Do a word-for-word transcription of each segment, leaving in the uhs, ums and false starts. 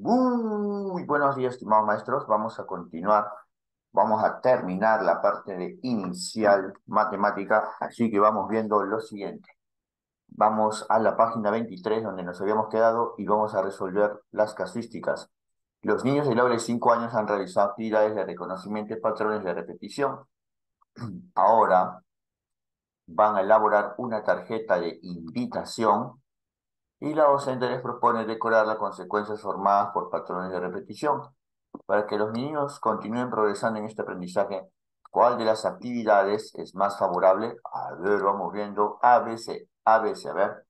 Muy buenos días, estimados maestros. Vamos a continuar. Vamos a terminar la parte de inicial matemática, así que vamos viendo lo siguiente. Vamos a la página veintitrés, donde nos habíamos quedado, y vamos a resolver las casuísticas. Los niños del aula de cinco años han realizado actividades de reconocimiento de patrones de repetición. Ahora van a elaborar una tarjeta de invitación y la docente les propone decorar las consecuencias formadas por patrones de repetición. Para que los niños continúen progresando en este aprendizaje, ¿cuál de las actividades es más favorable? A ver, vamos viendo A, B, C, A, B, C, a ver.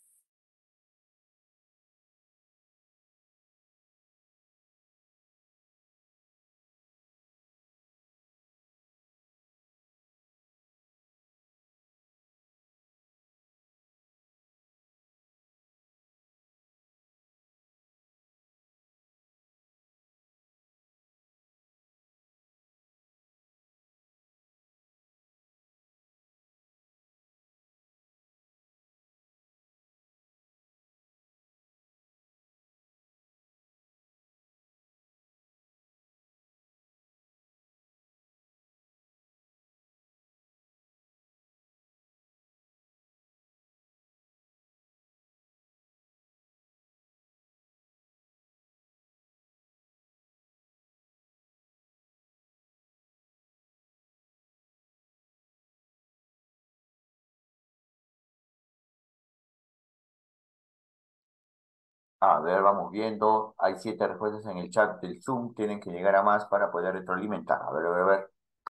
A ver, vamos viendo. Hay siete respuestas en el chat del Zoom. Tienen que llegar a más para poder retroalimentar. A ver, a ver, a ver.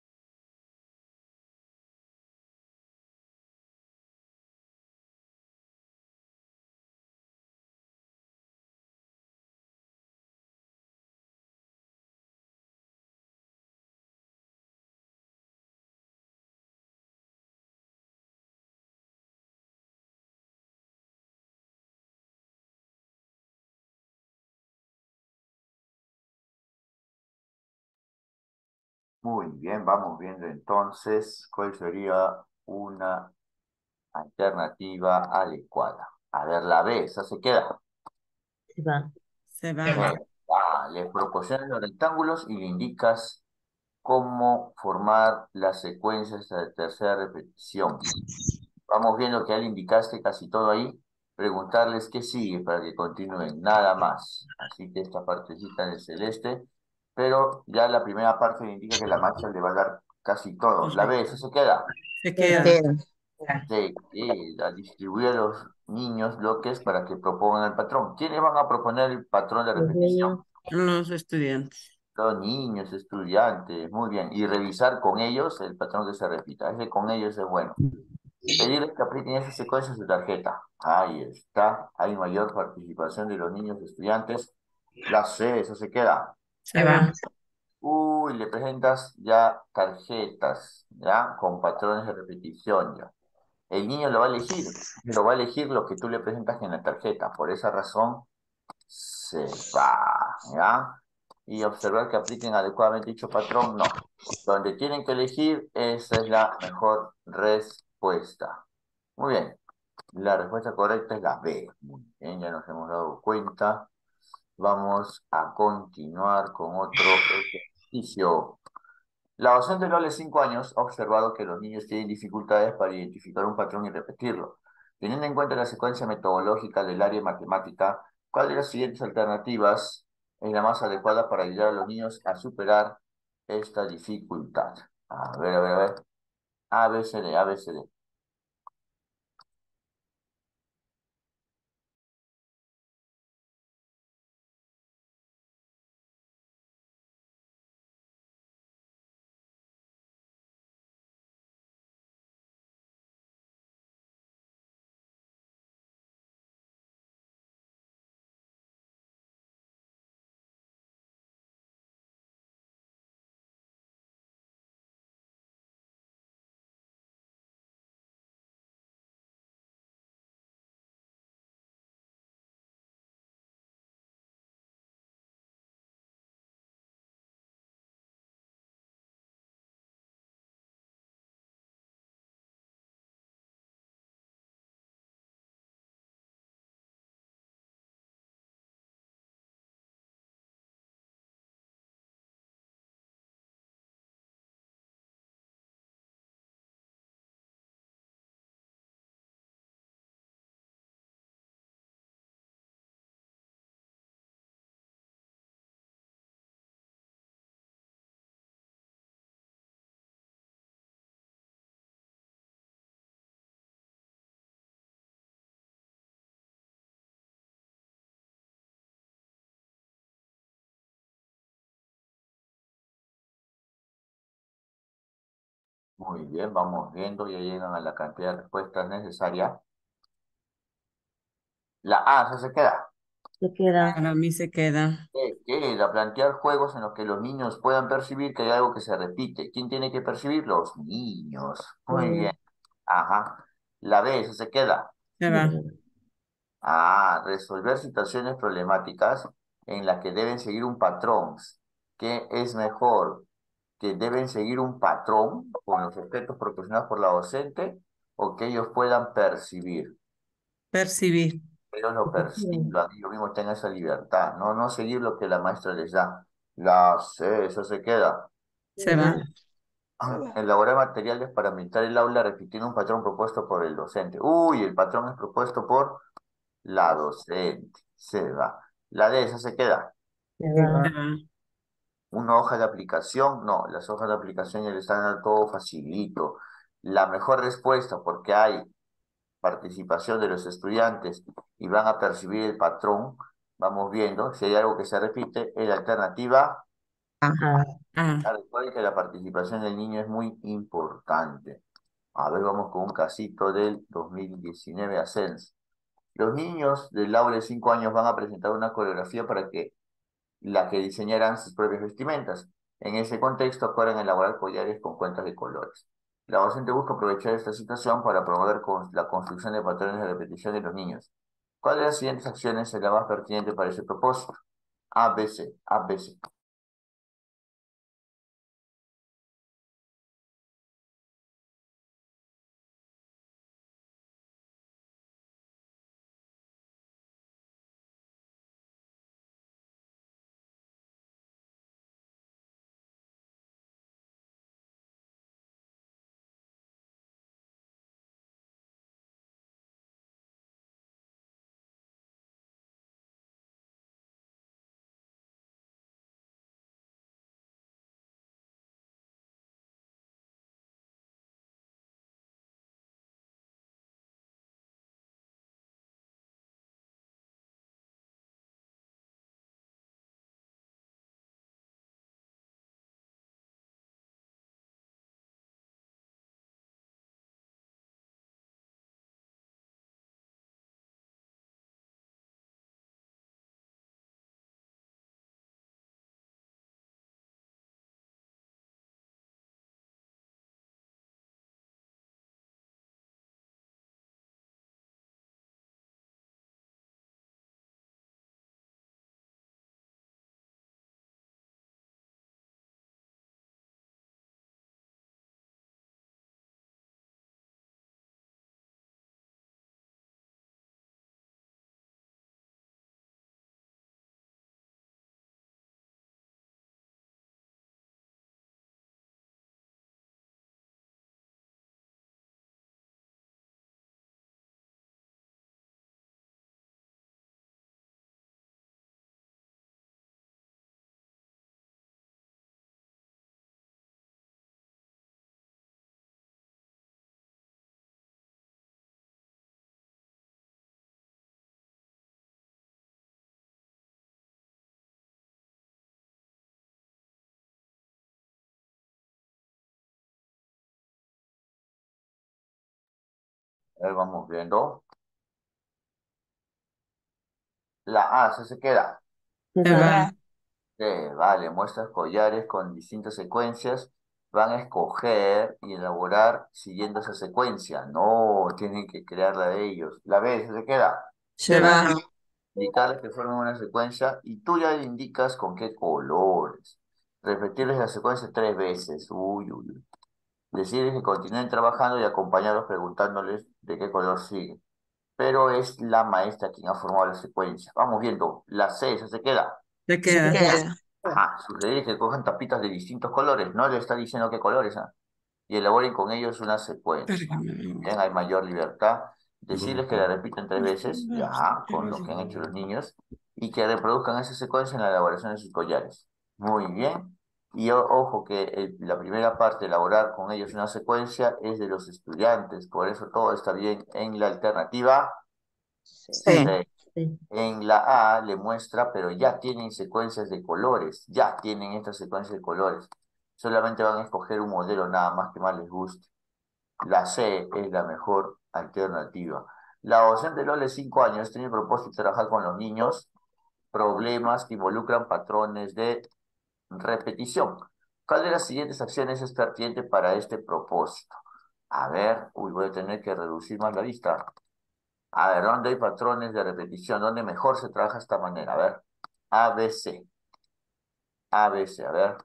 Muy bien, vamos viendo entonces cuál sería una alternativa adecuada. A ver, la B, esa se queda. Se va. Se Se va. va. Le proporcionas los rectángulos y le indicas cómo formar las secuencias de tercera repetición. Vamos viendo que ya le indicaste casi todo ahí. Preguntarles qué sigue para que continúen, nada más. Así que esta partecita del celeste, pero ya la primera parte le indica que la maestra le va a dar casi todo. La B, Correcto. eso se queda. Se Se queda. queda. Ya. Sí, y la distribuye a los niños bloques para que propongan el patrón. ¿Quiénes van a proponer el patrón de Los niños. repetición? Los estudiantes. Los niños, estudiantes, muy bien. Y revisar con ellos el patrón que se repita. Ese con ellos es bueno. Pedirles que apliquen esa secuencia en su tarjeta. Ahí está. Hay mayor participación de los niños estudiantes. La C, eso se queda. Se Se va. va. Uy, le presentas ya tarjetas, ¿ya? Con patrones de repetición, ya. El niño lo va a elegir. Lo va a elegir lo que tú le presentas en la tarjeta. Por esa razón, se va, ¿ya? Y observar que apliquen adecuadamente dicho patrón, no. Donde tienen que elegir, esa es la mejor respuesta. Muy bien. La respuesta correcta es la B. Muy bien, ya nos hemos dado cuenta. Vamos a continuar con otro ejercicio. La docente de cinco años ha observado que los niños tienen dificultades para identificar un patrón y repetirlo. Teniendo en cuenta la secuencia metodológica del área de matemática, ¿cuál de las siguientes alternativas es la más adecuada para ayudar a los niños a superar esta dificultad? A ver, a ver, a ver. A, B, C, D, A, B, C, D. Muy bien, vamos viendo, ya llegan a la cantidad de respuestas necesaria. La A se se queda. Se queda. Para mí se queda. ¿Qué queda? Plantear juegos en los que los niños puedan percibir que hay algo que se repite. ¿Quién tiene que percibir? Los niños. Muy bien. Se Ajá. La B se se queda. Se va. queda. Ah, resolver situaciones problemáticas en las que deben seguir un patrón. ¿Qué es mejor? ¿Que deben seguir un patrón con los objetos proporcionados por la docente o que ellos puedan percibir? Percibir. Ellos lo Efectivamente. perciban, ellos mismos tengan esa libertad, no, no seguir lo que la maestra les da. La C, eso se queda. Se Se va. va. Elaborar materiales para ambientar el aula repitiendo un patrón propuesto por el docente. Uy, el patrón es propuesto por la docente. Se va. La D, esa se queda. Se Se va. va. Una hoja de aplicación, no, las hojas de aplicación ya le están dando todo facilito. La mejor respuesta, porque hay participación de los estudiantes y van a percibir el patrón, vamos viendo, si hay algo que se repite, es la alternativa. Ah, Ah, ah. Recuerden que la participación del niño es muy importante. A ver, vamos con un casito del dos mil diecinueve Ascens. Los niños del aula de cinco años van a presentar una coreografía para que la que diseñarán sus propias vestimentas. En ese contexto, acuerdan elaborar collares con cuentas de colores. La docente busca aprovechar esta situación para promover con la construcción de patrones de repetición de los niños. ¿Cuál de las siguientes acciones será más pertinente para ese propósito? A, B, C, A, B, C. A ver, vamos viendo. La A, ¿se se queda? se Se va. va. Sí, vale, muestras collares con distintas secuencias. Van a escoger y elaborar siguiendo esa secuencia. No, tienen que crearla de ellos. La B, ¿se se queda? Se va. Indicarles que formen una secuencia y tú ya le indicas con qué colores. Repetirles la secuencia tres veces. Uy, uy, uy. Decirles que continúen trabajando y acompañarlos preguntándoles de qué color siguen. Pero es la maestra quien ha formado la secuencia. Vamos viendo. La C, esa se queda. Se Se queda. queda. Ajá, sugerir que cojan tapitas de distintos colores. No le está diciendo qué colores, ¿ah? Y elaboren con ellos una secuencia. Bien, hay mayor libertad. Decirles que la repiten tres veces, ya, con lo que han hecho los niños, y que reproduzcan esa secuencia en la elaboración de sus collares. Muy bien. Y o- ojo que el- la primera parte, elaborar con ellos una secuencia, es de los estudiantes, por eso todo está bien en la alternativa Sí. C. Sí. En la A le muestra, pero ya tienen secuencias de colores, ya tienen estas secuencias de colores. Solamente van a escoger un modelo nada más que más les guste. La C es la mejor alternativa. La docente Lola de cinco años tiene el propósito de trabajar con los niños problemas que involucran patrones de repetición. ¿Cuál de las siguientes acciones es pertinente para este propósito? A ver, uy, voy a tener que reducir más la lista. A ver, ¿dónde hay patrones de repetición? ¿Dónde mejor se trabaja de esta manera? A ver, A, B, C. A, B, C, a ver.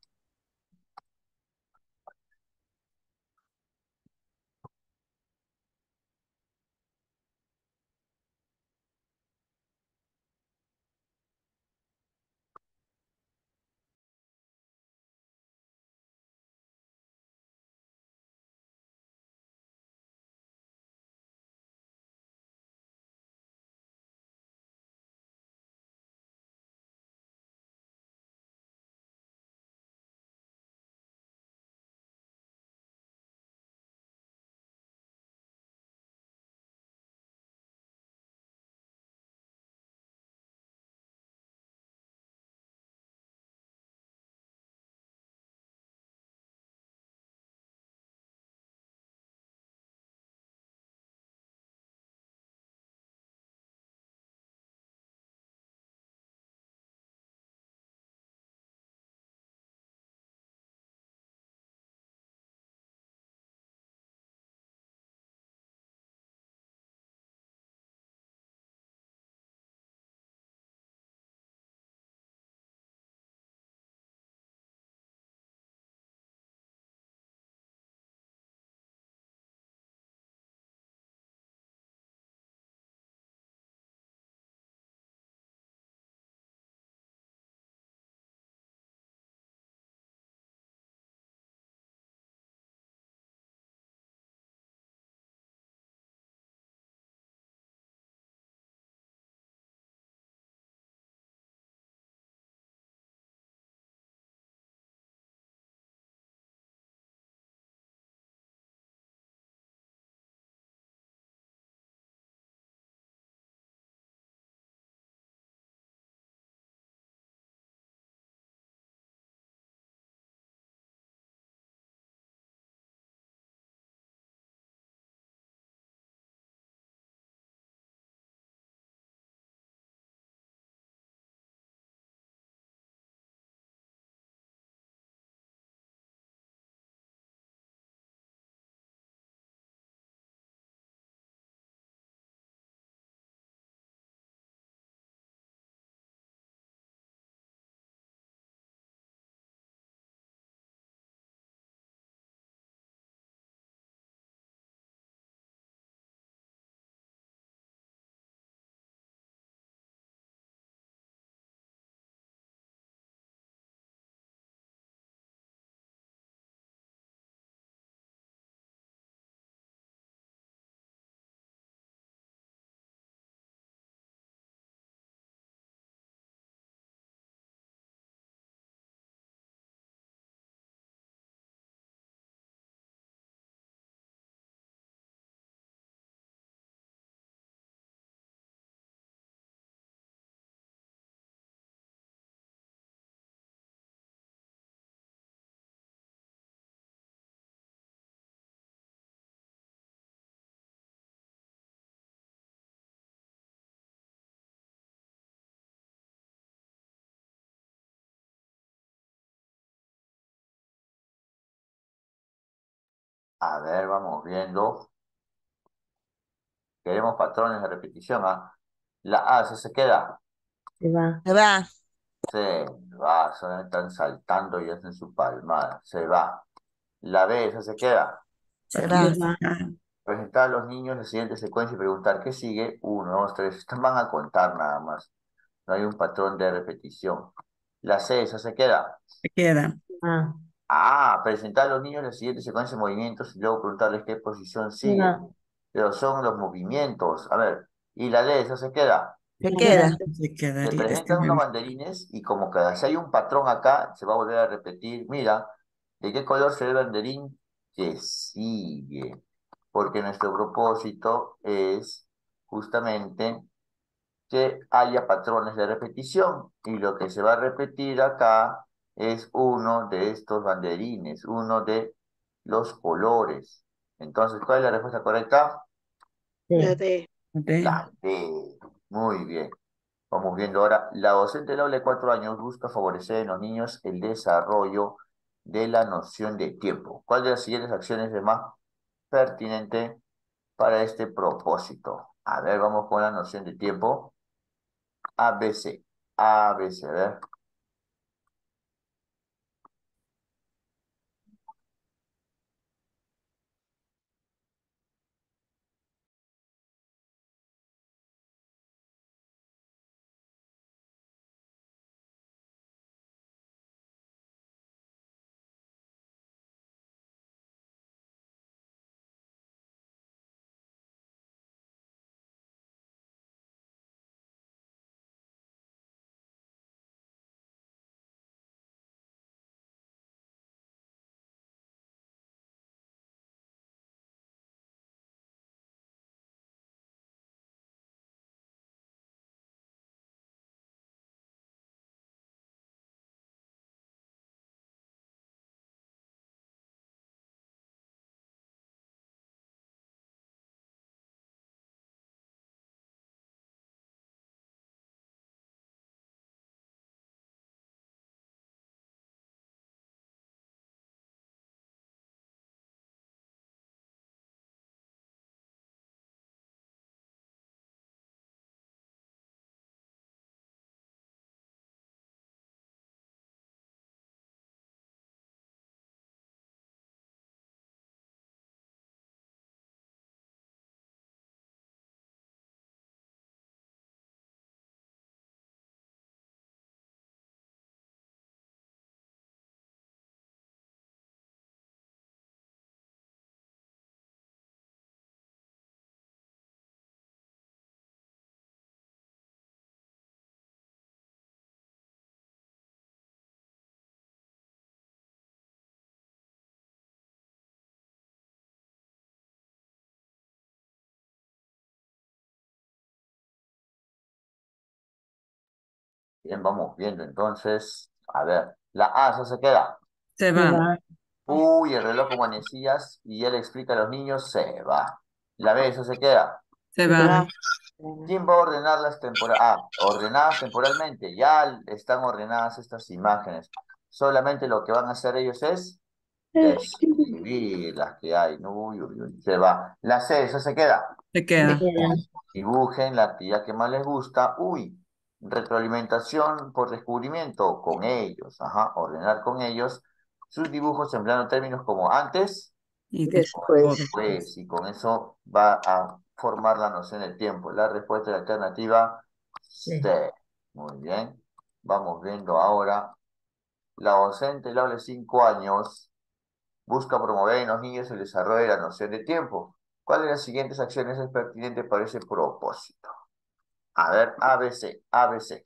A ver, vamos viendo. Queremos patrones de repetición, ¿ah? La A, ¿se, se queda? Se va. Se va. Se va, solamente están saltando y hacen su palmada. Se va. La B, ¿esa se queda? Se Se va. va. Presentar a los niños la siguiente secuencia y preguntar qué sigue. Uno, dos, tres. Estas van a contar nada más. No hay un patrón de repetición. La C, ¿esa se queda? Se queda. Ah, Ah, presentar a los niños la siguiente secuencia de movimientos y luego preguntarles qué posición se sigue. va. Pero son los movimientos. A ver, ¿y la D, esa se queda? Se Se queda. queda. Se Le quedaría. Es que presentan me unos gusta. banderines y como que si hay un patrón acá, se va a volver a repetir. Mira, ¿de qué color se ve el banderín que sigue? Porque nuestro propósito es justamente que haya patrones de repetición y lo que se va a repetir acá es uno de estos banderines, uno de los colores. Entonces, ¿cuál es la respuesta correcta? La D. D. La D. Muy bien. Vamos viendo ahora. La docente del aula de cuatro años busca favorecer en los niños el desarrollo de la noción de tiempo. ¿Cuál de las siguientes acciones es más pertinente para este propósito? A ver, vamos con la noción de tiempo. A, B, C. A, B, C. A ver. Bien, vamos viendo entonces. A ver. La A, ¿eso se queda? Se Se va. va. Uy, el reloj como manecillas y él explica a los niños, se va. La B, ¿eso se queda? Se Se va. va. ¿Quién va a ordenarlas tempora- ah, ordenadas temporalmente? Ya están ordenadas estas imágenes. Solamente lo que van a hacer ellos es escribir las que hay. No, uy, uy, uy, se va. La C, ¿eso se queda? Se Se queda. queda. Dibujen la actividad que más les gusta. Uy, retroalimentación por descubrimiento con ellos. Ajá, ordenar con ellos sus dibujos empleando términos como antes Y Después. después. pues, y con eso va a formar la noción del tiempo. La respuesta es la alternativa Sí. C. Muy bien. Vamos viendo ahora. La docente del aula de cinco años busca promover en los niños el desarrollo de la noción de tiempo. ¿Cuál de las siguientes acciones es pertinente para ese propósito? A ver, A, B, C, A, B, C.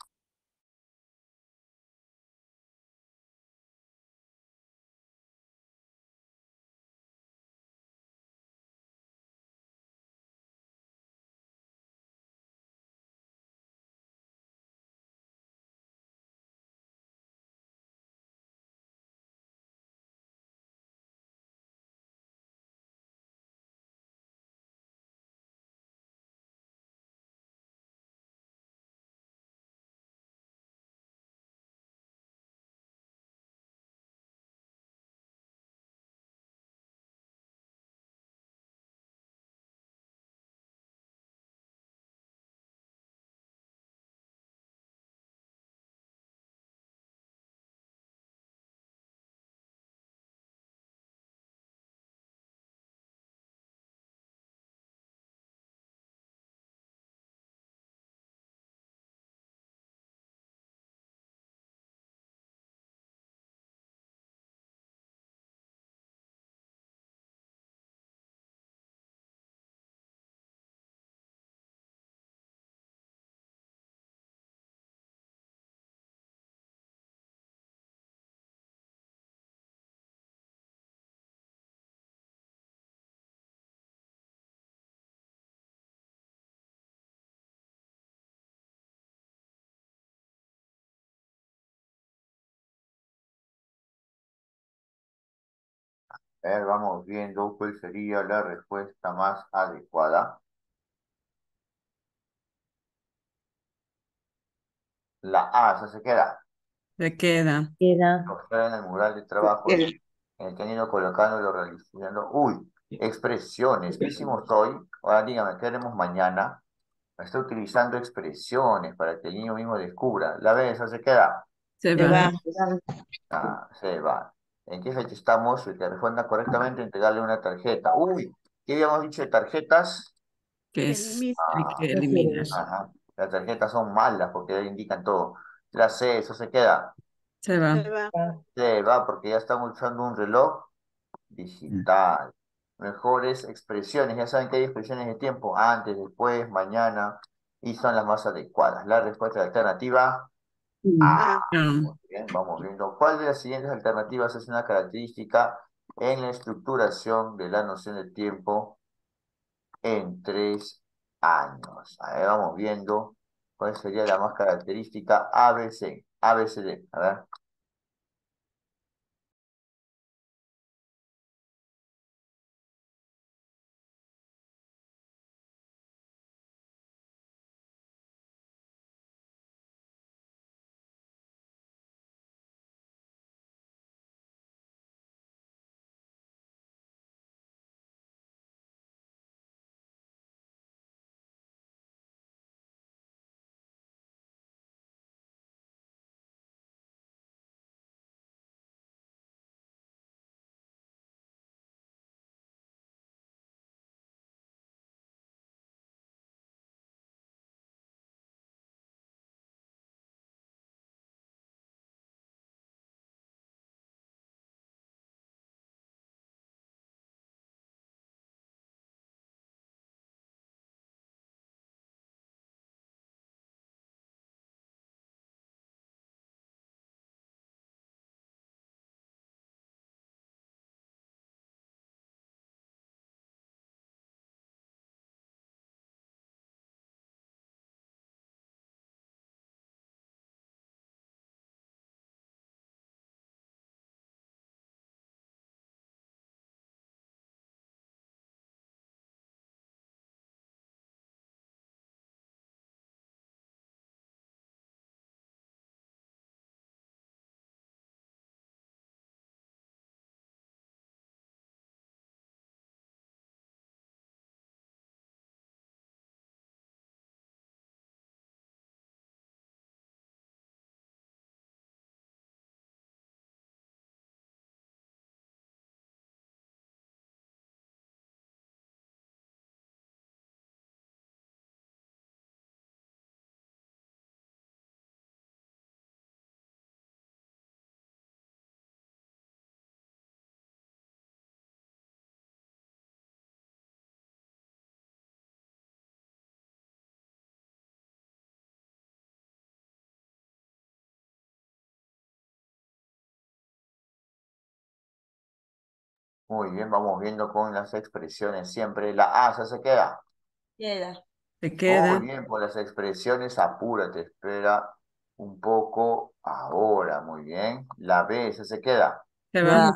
A ver, vamos viendo cuál sería la respuesta más adecuada. La A, esa se queda. Se queda. Queda. Mostrar en el mural de trabajo en el que han ido colocándolo, realizando. Uy, expresiones. ¿Qué hicimos hoy? Ahora dígame, ¿qué haremos mañana? Está utilizando expresiones para que el niño mismo descubra. La B, esa se queda. Se Se va. va. Ah, se va. ¿En qué fecha estamos? El que responda correctamente, entregarle una tarjeta. Uy, ¿qué habíamos dicho de tarjetas? Que Que es. elimina. Hay que No eliminar. sirve. Ajá. Las tarjetas son malas porque ahí indican todo. La C, eso se queda. Se va. Se va. Va. Se va porque ya están usando un reloj digital. Mejores expresiones. Ya saben que hay expresiones de tiempo. Antes, después, mañana. Y son las más adecuadas. La respuesta alternativa. A. A. Ah, Bien, vamos viendo. ¿Cuál de las siguientes alternativas es una característica en la estructuración de la noción de tiempo en tres años? A ver, vamos viendo cuál sería la más característica A B C. A B C D. A ver. Muy bien, vamos viendo con las expresiones siempre. La A, ¿esa se queda? Queda. se Muy queda. bien, por las expresiones, apúrate, espera un poco ahora. Muy bien. La B, ¿esa se queda? Se Se va. va.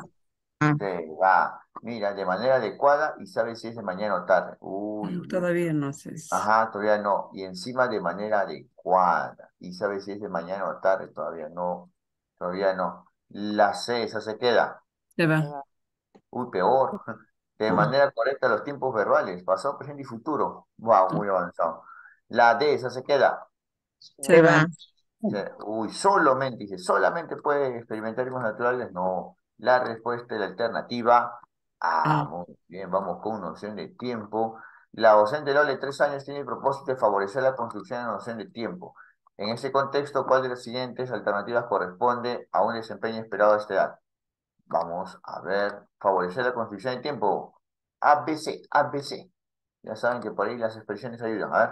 Se va. Mira, de manera adecuada y sabe si es de mañana o tarde. Uy, Mm, uy, uy. Todavía no sé. si- Ajá, todavía no. Y encima de manera adecuada. Y sabe si es de mañana o tarde. Todavía no. Todavía no. La C, esa se queda. Se Se va. va. Uy, peor. De Ah, manera correcta los tiempos verbales. Pasado, presente y futuro. Wow, ah, muy avanzado. La D, esa se queda. Se Se va. va. Se- Uy, solamente, dice, solamente puede experimentar ritmos naturales. No. La respuesta es la alternativa. Ah, Ah, muy bien, vamos con noción de tiempo. La docente Lola de tres años tiene el propósito de favorecer la construcción de la noción de tiempo. En ese contexto, ¿cuál de las siguientes alternativas corresponde a un desempeño esperado a esta edad? Vamos a ver, favorecer la construcción de tiempo. A B C, A B C. Ya saben que por ahí las expresiones ayudan. A ver.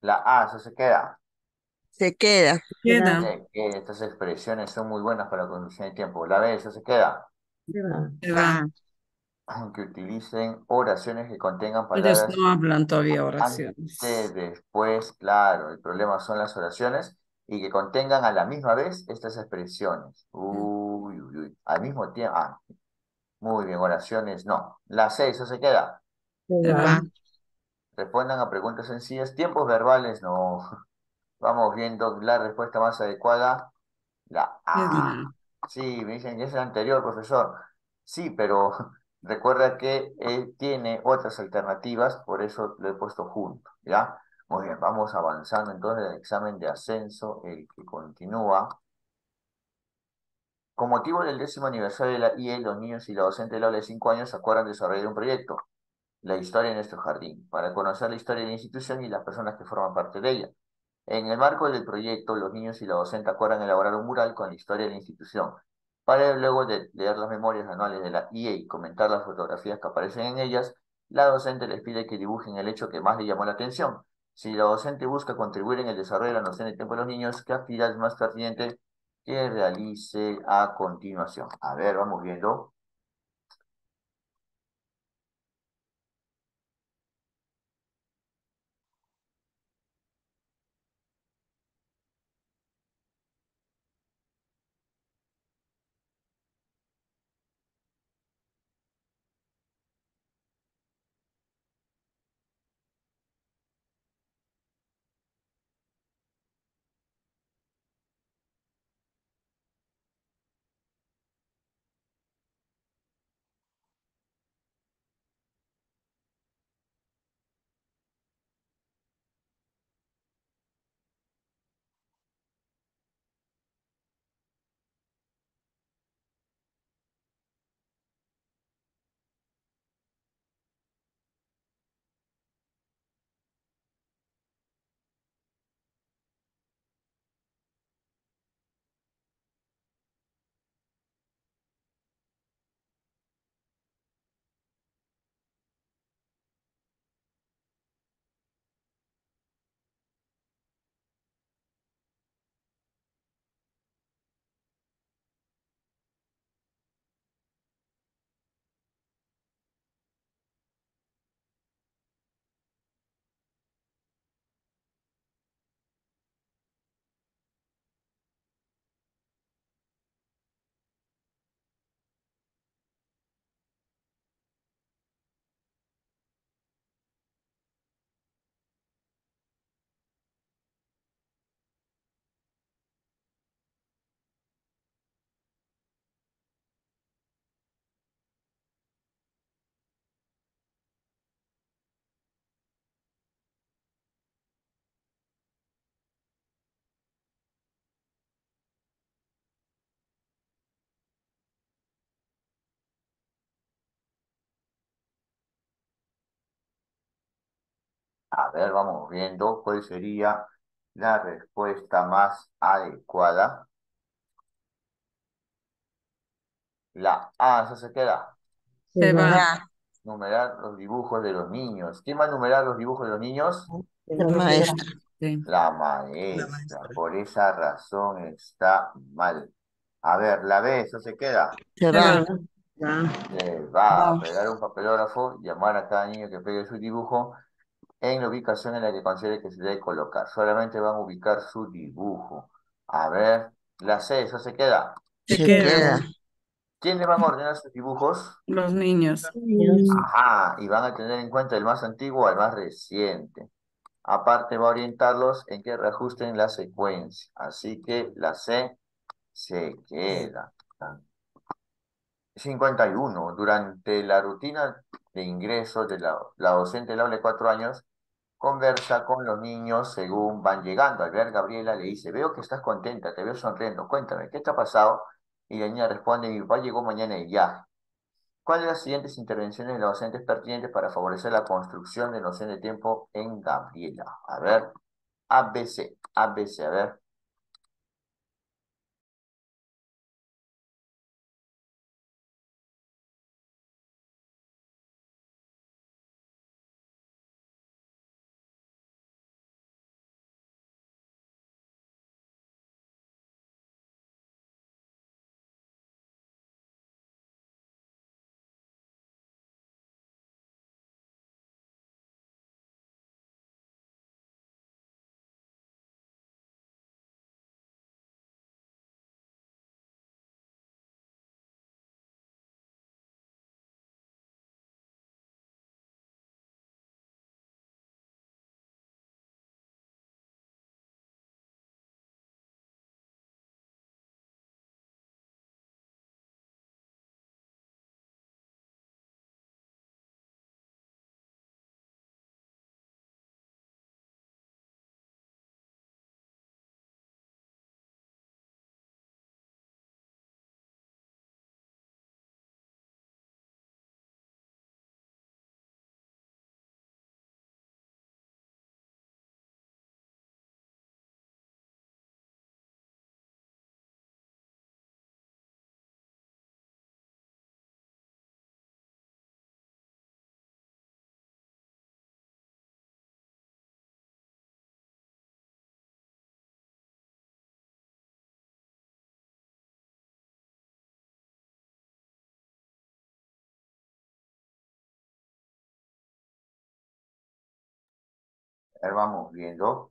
La A, eso se queda. Se queda. queda, Queda. Se queda. Estas expresiones son muy buenas para la conducción de tiempo. La B, eso se queda. se va, Se Va. va. Que utilicen oraciones que contengan Ellos palabras no hablan todavía antes, oraciones. después, claro. El problema son las oraciones y que contengan a la misma vez estas expresiones. Uy, uy, uy. Al mismo tiempo. Ah, muy bien, oraciones, no. La C, eso se queda. se Se va, va. Respondan a preguntas sencillas. Tiempos verbales, no. Vamos viendo la respuesta más adecuada. La Es A. la. Sí, me dicen que es el anterior, profesor. Sí, pero recuerda que él tiene otras alternativas, por eso lo he puesto junto, ¿ya? Muy bien, vamos avanzando entonces el examen de ascenso, el que continúa. Con motivo del décimo aniversario de la I E, los niños y la docente del aula de cinco años acuerdan desarrollar un proyecto, la historia de nuestro jardín, para conocer la historia de la institución y las personas que forman parte de ella. En el marco del proyecto, los niños y la docente acuerdan elaborar un mural con la historia de la institución. Para luego de leer las memorias anuales de la I E y comentar las fotografías que aparecen en ellas, la docente les pide que dibujen el hecho que más le llamó la atención. Si la docente busca contribuir en el desarrollo de la noción de tiempo de los niños, ¿qué actividad es más pertinente que realice a continuación? A ver, vamos viendo. A ver, vamos viendo cuál sería la respuesta más adecuada. La A, eso se queda. se Se va, va. Va. Numerar los dibujos de los niños. ¿Quién va a numerar los dibujos de los niños? La profesor, maestra. Sí. La La maestra. maestra. Por esa razón está mal. A ver, la B, eso se queda. Se Se va. va. va, va, Se va a Va. pegar un papelógrafo, llamar a cada niño que pegue su dibujo en la ubicación en la que considere que se debe colocar. Solamente van a ubicar su dibujo. A ver, la C, eso se queda. Se Se queda. queda. ¿Quién le van a ordenar sus dibujos? Los niños. niños, Ajá, y van a tener en cuenta el más antiguo al más reciente. Aparte va a orientarlos en que reajusten la secuencia. Así que la C se queda. Cincuenta y uno. Durante la rutina de ingreso de la, la docente del aula de cuatro años, conversa con los niños según van llegando. Al ver a Gabriela le dice, veo que estás contenta, te veo sonriendo. Cuéntame, ¿qué te ha pasado? Y la niña responde, mi papá llegó mañana de viaje. ¿Cuáles de las siguientes intervenciones de los docentes pertinentes para favorecer la construcción de noción de tiempo en Gabriela? A ver, A, B, C, A, B, C, a ver. A ver, vamos viendo.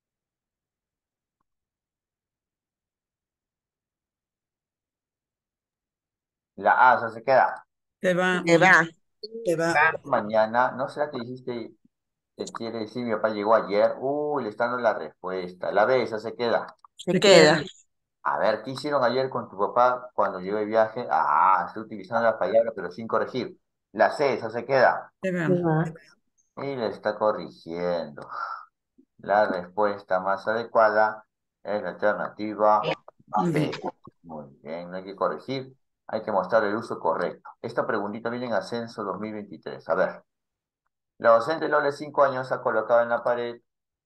La A, o sea, se queda. Se va. Se va. Se va. Mañana, ¿no será que dijiste que quiere decir mi papá llegó ayer? Uy, le está dando la respuesta. La B, esa se queda. Se Se queda. queda. A ver, ¿qué hicieron ayer con tu papá cuando llegó de viaje? Ah, estoy utilizando la palabra, pero sin corregir. La C, esa se queda. Se va. Se va. Y le está corrigiendo. La respuesta más adecuada es la alternativa B. B. Muy bien, no hay que corregir, hay que mostrar el uso correcto. Esta preguntita viene en Ascenso dos mil veintitrés. A ver, la docente Lola de cinco años ha colocado en la pared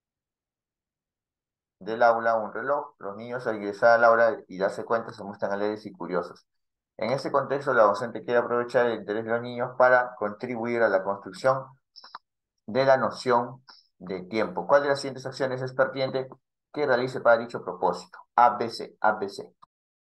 del aula un reloj. Los niños al ingresar al aula y darse cuenta se muestran alegres y curiosos. En ese contexto, la docente quiere aprovechar el interés de los niños para contribuir a la construcción de la noción de tiempo. ¿Cuál de las siguientes acciones es pertinente que realice para dicho propósito? A, B, C, A, B, C.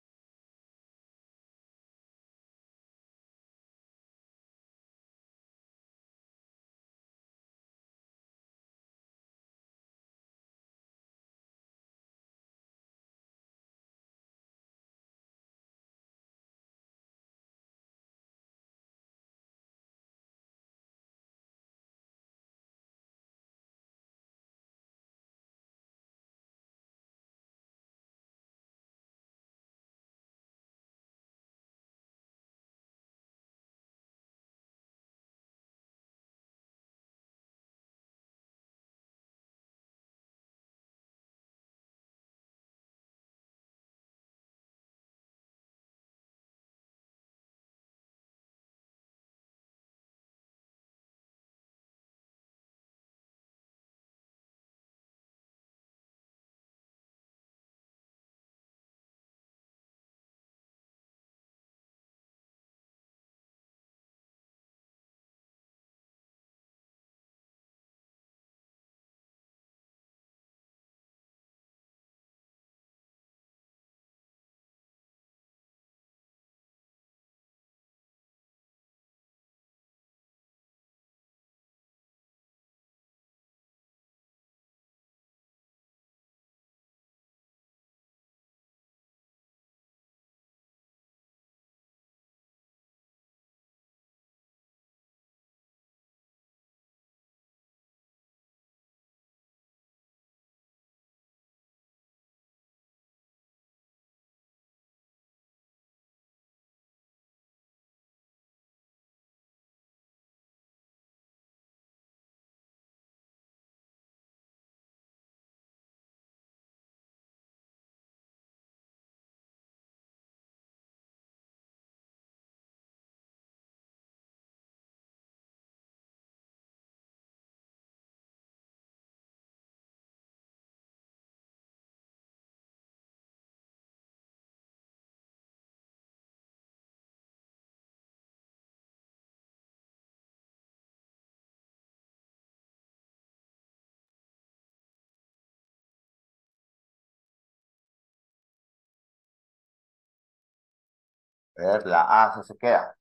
A ver, la A, esa se queda.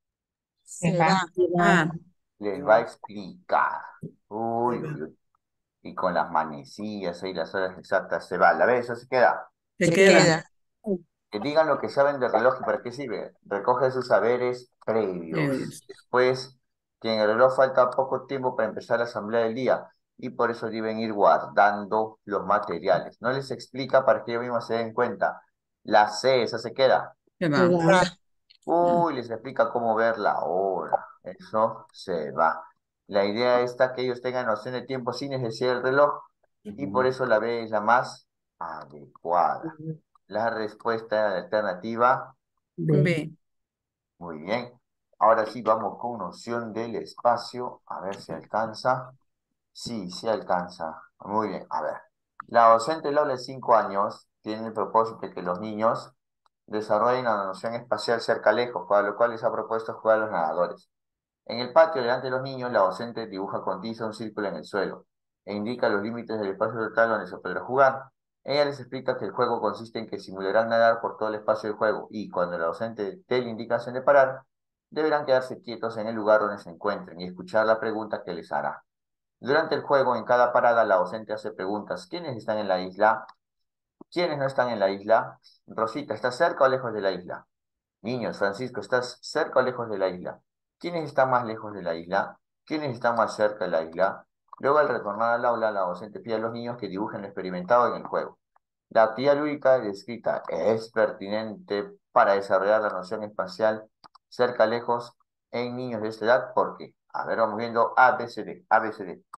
Se va. Se va. A. Les va a explicar. Uy, uy, uy. Y con las manecillas y las horas exactas se va. La B, esa se queda. Se Se queda. queda. Que digan lo que saben de reloj y para qué sirve. Recoge sus saberes previos. Previos. Después, que en el reloj falta poco tiempo para empezar la asamblea del día y por eso deben ir guardando los materiales. No les explica para que ellos mismos se den cuenta. La C, esa se queda. Se Se va. va. Mm. Uy, les explica cómo ver la hora. Eso se va. La idea está que ellos tengan noción de tiempo sin necesidad del reloj y por eso la B es la más adecuada. La respuesta era la alternativa. B. B. Muy bien. Ahora sí vamos con noción del espacio. A ver si alcanza. Sí, sí alcanza. Muy bien. A ver. La docente del aula de cinco años tiene el propósito de que los niños desarrollen la noción espacial cerca-lejos, para lo cual les ha propuesto jugar a los nadadores. En el patio, delante de los niños, la docente dibuja con tiza un círculo en el suelo e indica los límites del espacio total donde se podrá jugar. Ella les explica que el juego consiste en que simularán nadar por todo el espacio del juego y, cuando la docente dé la indicación de parar, deberán quedarse quietos en el lugar donde se encuentren y escuchar la pregunta que les hará. Durante el juego, en cada parada, la docente hace preguntas. ¿Quiénes están en la isla? ¿Quiénes no están en la isla? Rosita, ¿estás cerca o lejos de la isla? Niños, Francisco, ¿estás cerca o lejos de la isla? ¿Quiénes están más lejos de la isla? ¿Quiénes están más cerca de la isla? Luego, al retornar al aula, la docente pide a los niños que dibujen lo experimentado en el juego. La actividad lúdica descrita es pertinente para desarrollar la noción espacial cerca, lejos, en niños de esta edad. ¿Por qué? A ver, vamos viendo A, B, C, D. A, B, C, D.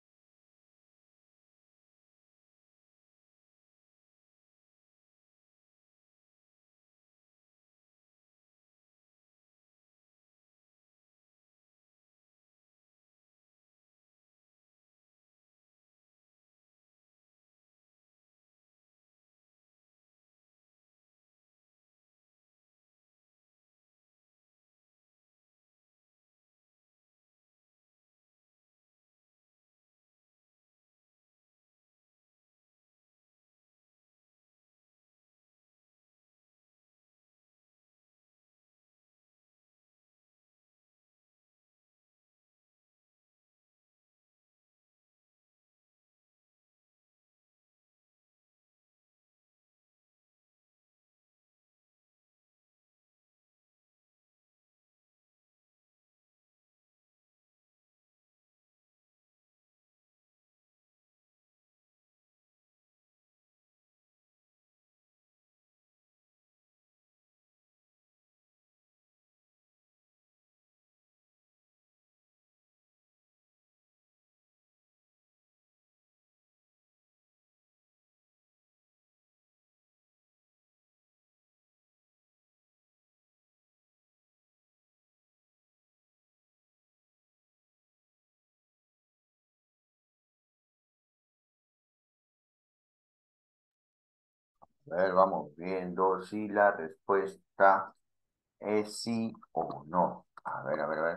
A ver, vamos viendo si la respuesta es sí o no. A ver, a ver, a ver.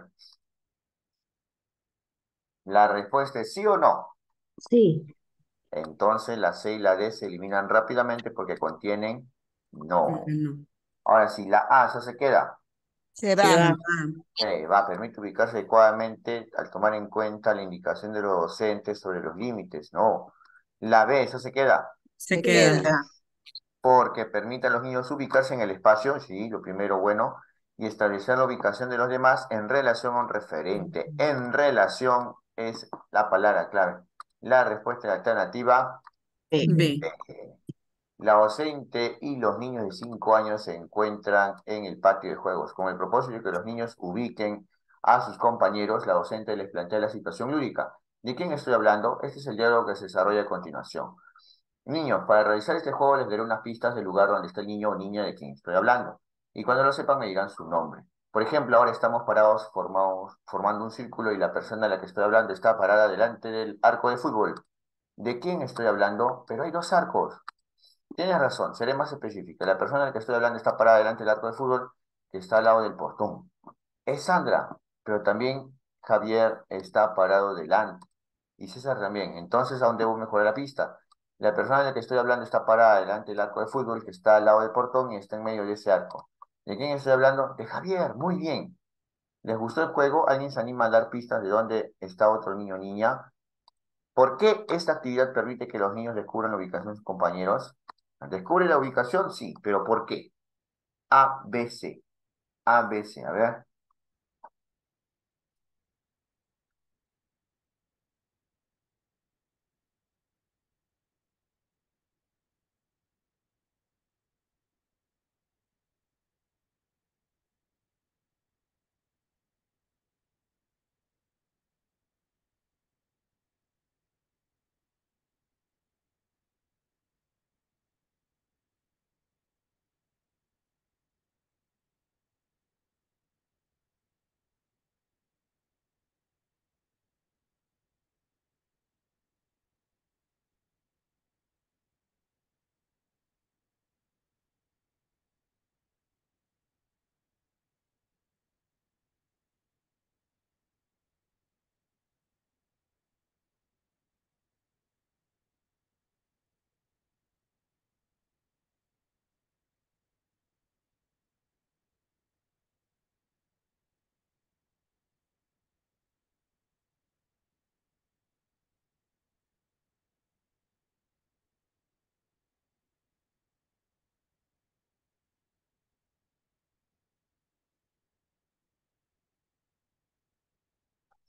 La respuesta es sí o no. Sí, Entonces la C y la D se eliminan rápidamente porque contienen no. No. Ahora sí, la A, ¿eso se queda? Se se va. va. Eh, va, permite ubicarse adecuadamente al tomar en cuenta la indicación de los docentes sobre los límites. No. La B, ¿eso se queda? Se Se queda. queda. Porque permite a los niños ubicarse en el espacio, sí, lo primero bueno, y establecer la ubicación de los demás en relación a un referente. En relación es la palabra clave. La respuesta alternativa, Sí. B. eh, la docente y los niños de cinco años se encuentran en el patio de juegos. Con el propósito de que los niños ubiquen a sus compañeros, la docente les plantea la situación lúdica. ¿De quién estoy hablando? Este es el diálogo que se desarrolla a continuación. Niños, para realizar este juego les daré unas pistas del lugar donde está el niño o niña de quien estoy hablando. Y cuando lo sepan me dirán su nombre. Por ejemplo, ahora estamos parados formamos, formando un círculo y la persona a la que estoy hablando está parada delante del arco de fútbol. ¿De quién estoy hablando? Pero hay dos arcos. Tienes razón, seré más específica. La persona a la que estoy hablando está parada delante del arco de fútbol que está al lado del portón. Es Sandra, pero también Javier está parado delante. Y César también. Entonces, ¿a dónde debo mejorar la pista? La persona de la que estoy hablando está parada delante del arco de fútbol que está al lado del portón y está en medio de ese arco. ¿De quién estoy hablando? De Javier. Muy bien. ¿Les gustó el juego? ¿Alguien se anima a dar pistas de dónde está otro niño o niña? ¿Por qué esta actividad permite que los niños descubran la ubicación de sus compañeros? ¿Descubre la ubicación? Sí, pero ¿por qué? A, B, C. A, B, C. A ver.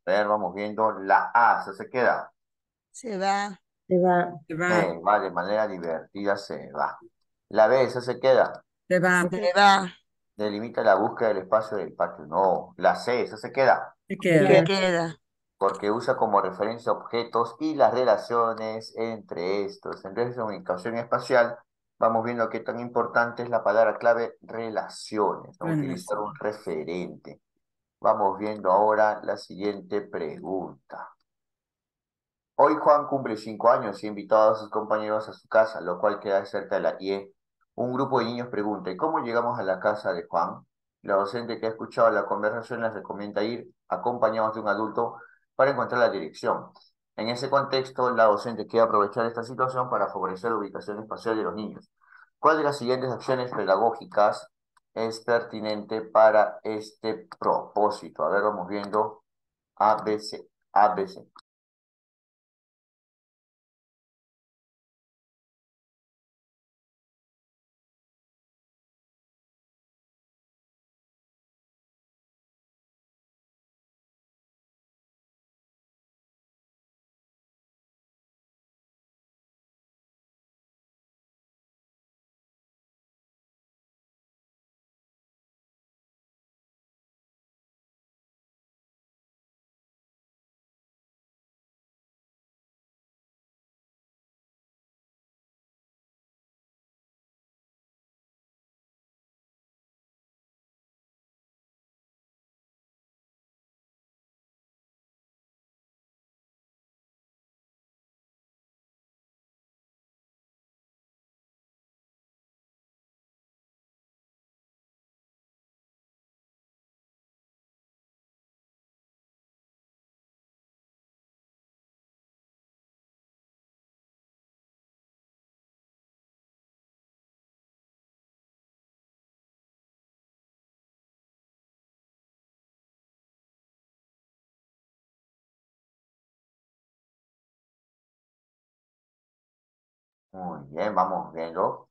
A ver, vamos viendo. La A, ¿se se queda? Se va. Se va. Se va. Eh, va de manera divertida, se va. La B, ¿se se queda? Se va. Se va. Delimita la búsqueda del espacio del patio. No. La C, ¿se se queda? Se Se queda. Se queda. queda. Porque usa como referencia objetos y las relaciones entre estos. En vez de comunicación espacial, vamos viendo qué tan importante es la palabra clave relaciones, ¿no? Utilizar un referente. Vamos viendo ahora la siguiente pregunta. Hoy Juan cumple cinco años y ha invitado a sus compañeros a su casa, lo cual queda cerca de la I E. Un grupo de niños pregunta, ¿y cómo llegamos a la casa de Juan? La docente que ha escuchado la conversación les recomienda ir acompañados de un adulto para encontrar la dirección. En ese contexto, la docente quiere aprovechar esta situación para favorecer la ubicación espacial de los niños. ¿Cuál de las siguientes acciones pedagógicas es pertinente para este propósito? A ver, vamos viendo A, B, C. A, B, C. Muy bien, vamos viendo.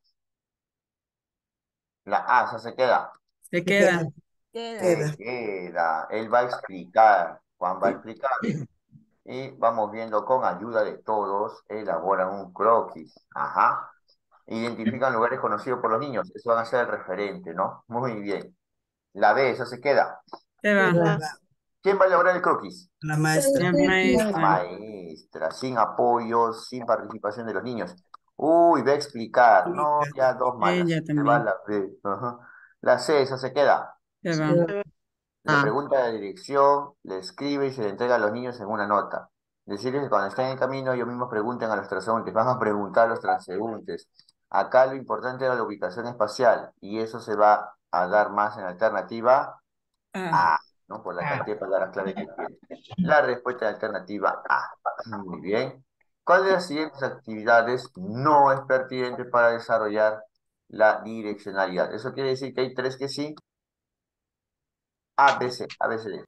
La A, ¿se se queda? Se Se queda. queda. Queda. Se queda. Él va a explicar. Juan va a explicar. Y vamos viendo con ayuda de todos, elaboran un croquis. Ajá. Identifican lugares conocidos por los niños. Eso van a ser el referente, ¿no? Muy bien. La B, ¿esa se queda? Se Se va. va. ¿Quién va a elaborar el croquis? La La maestra. La maestra, sin apoyo, sin participación de los niños. Uy, va a explicar. No, ya dos malas. Ella Se va también. la B. Ajá. La C, ¿esa se queda? Se Se va. va. Le pregunta la dirección, le escribe y se le entrega a los niños en una nota. Decirles que cuando estén en el camino, ellos mismos pregunten a los transeúntes. Van a preguntar a los transeúntes. Acá lo importante era la ubicación espacial y eso se va a dar más en la alternativa Ah. A, ¿no? Por la cantidad de palabras clave que tiene. La respuesta es alternativa A. Muy bien. ¿Cuál de las siguientes actividades no es pertinente para desarrollar la direccionalidad? Eso quiere decir que hay tres que sí. A, B, C, A, B, C, D.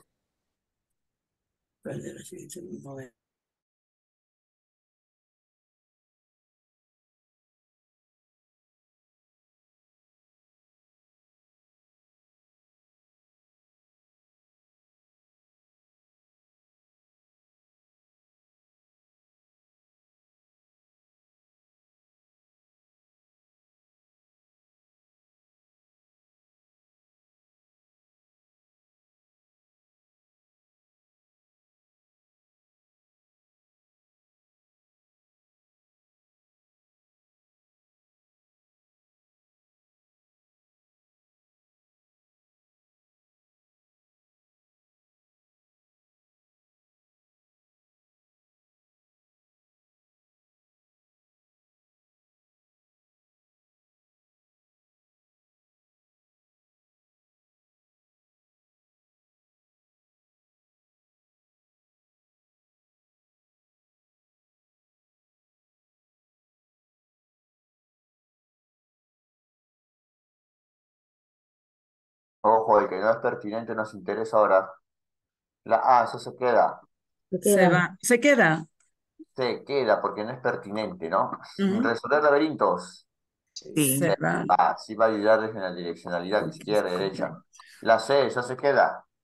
Ojo, el que no es pertinente nos interesa ahora. La A, eso se queda. Se Se queda. va. Se queda. Se queda porque no es pertinente, ¿no? Ujú. Resolver laberintos. Se Se va. va, sí va a ayudarles en la direccionalidad izquierda y derecha. La C, eso se queda.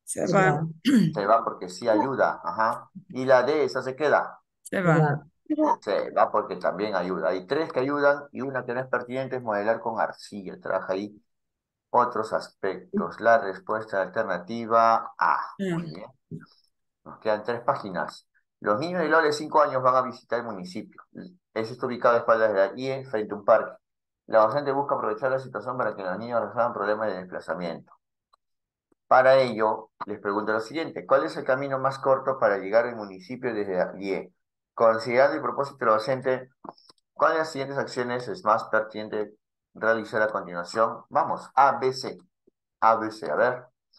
Se Se va. va. Se va porque sí ayuda, ajá. Y la D, esa se queda. Se Se va. va. Se va porque también ayuda. Hay tres que ayudan y una que no es pertinente es modelar con arcilla. Trabaja ahí otros aspectos. La respuesta alternativa A. Muy Mm. bien. Nos quedan tres páginas. Los niños de Lola de cinco años van a visitar el municipio. Ese está ubicado a espaldas de la I E, frente a un parque. La docente busca aprovechar la situación para que los niños resuelvan problemas de desplazamiento. Para ello, les pregunto lo siguiente: ¿cuál es el camino más corto para llegar al municipio desde la I E? Considerando el propósito del docente, ¿cuál de las siguientes acciones es más pertinente realizar a continuación? Vamos, A, B, C. A, B, C, a ver.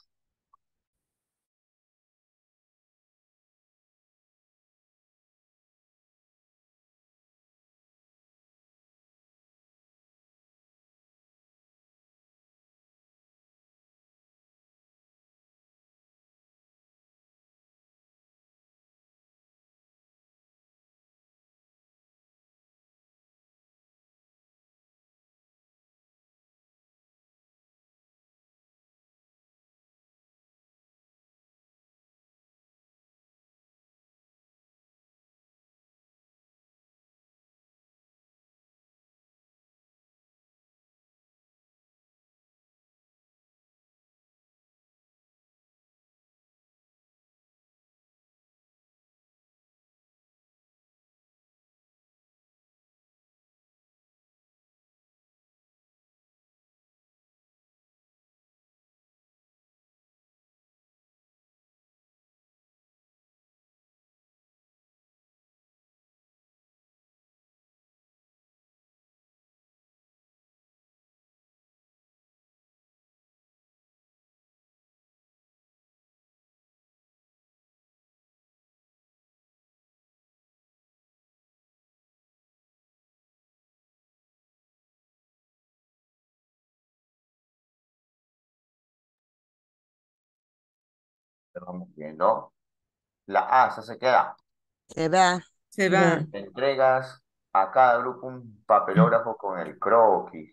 Vamos viendo. La A, esa se queda. Se va. Se Se va. va. Entregas a cada grupo un papelógrafo con el croquis.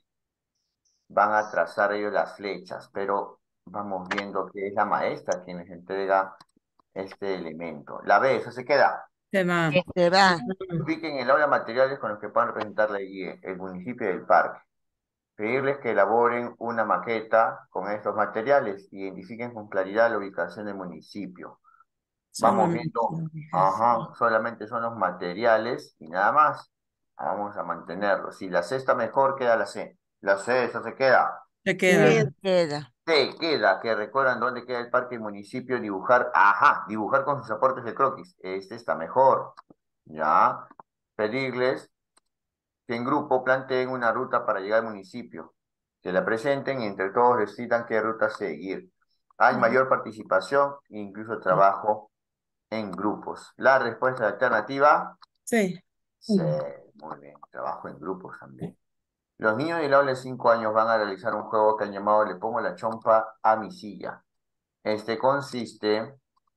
Van a trazar ellos las flechas, pero vamos viendo que es la maestra quien les entrega este elemento. La B, esa se queda. Se va. Se va. Ubiquen en el aula materiales con los que puedan representar la I E, el municipio y el parque. Pedirles que elaboren una maqueta con estos materiales. Identifiquen con claridad la ubicación del municipio. Vamos Solamente viendo, la ubicación. ajá, solamente son los materiales y nada más. Vamos a mantenerlo. Si la C está mejor, queda la C. La C, esa se queda. Se Queda. queda. Se queda. Se queda, que recuerdan dónde queda el parque y municipio, dibujar, ajá, dibujar con sus aportes de croquis. Este está mejor. Ya. Pedirles que en grupo planteen una ruta para llegar al municipio, que la presenten y entre todos decidan qué ruta seguir. Hay mayor participación e incluso trabajo en grupos. La respuesta alternativa, Sí. sí, muy bien, trabajo en grupos también. Los niños del aula de cinco años van a realizar un juego que han llamado Le pongo la chompa a mi silla. Este consiste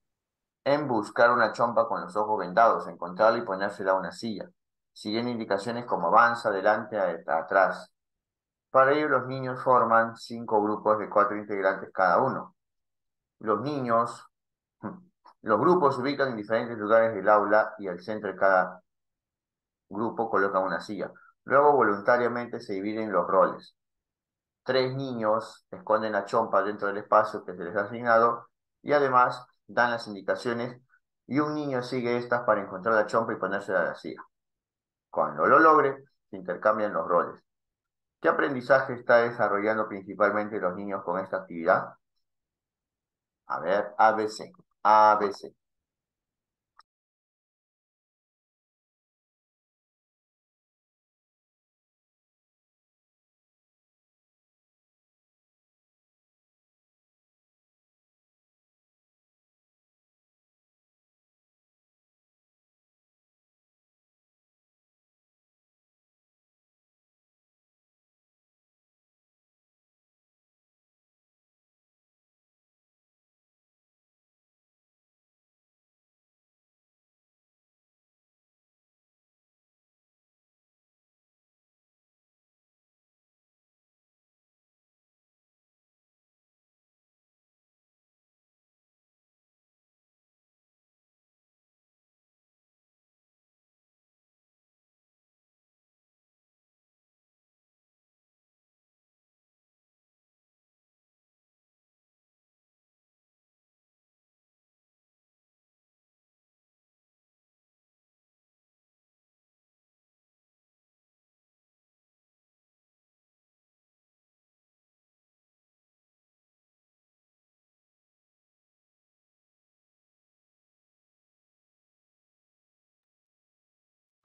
en buscar una chompa con los ojos vendados, encontrarla y ponérsela a una silla, siguiendo indicaciones como avanza, adelante, a- atrás. Para ello, los niños forman cinco grupos de cuatro integrantes cada uno. Los niños, los grupos se ubican en diferentes lugares del aula y al centro de cada grupo colocan una silla. Luego, voluntariamente se dividen los roles. Tres niños esconden la chompa dentro del espacio que se les ha asignado y además dan las indicaciones y un niño sigue estas para encontrar la chompa y ponérsela a la silla. Cuando lo logre, se intercambian los roles. ¿Qué aprendizaje está desarrollando principalmente los niños con esta actividad? A ver, A B C. A B C.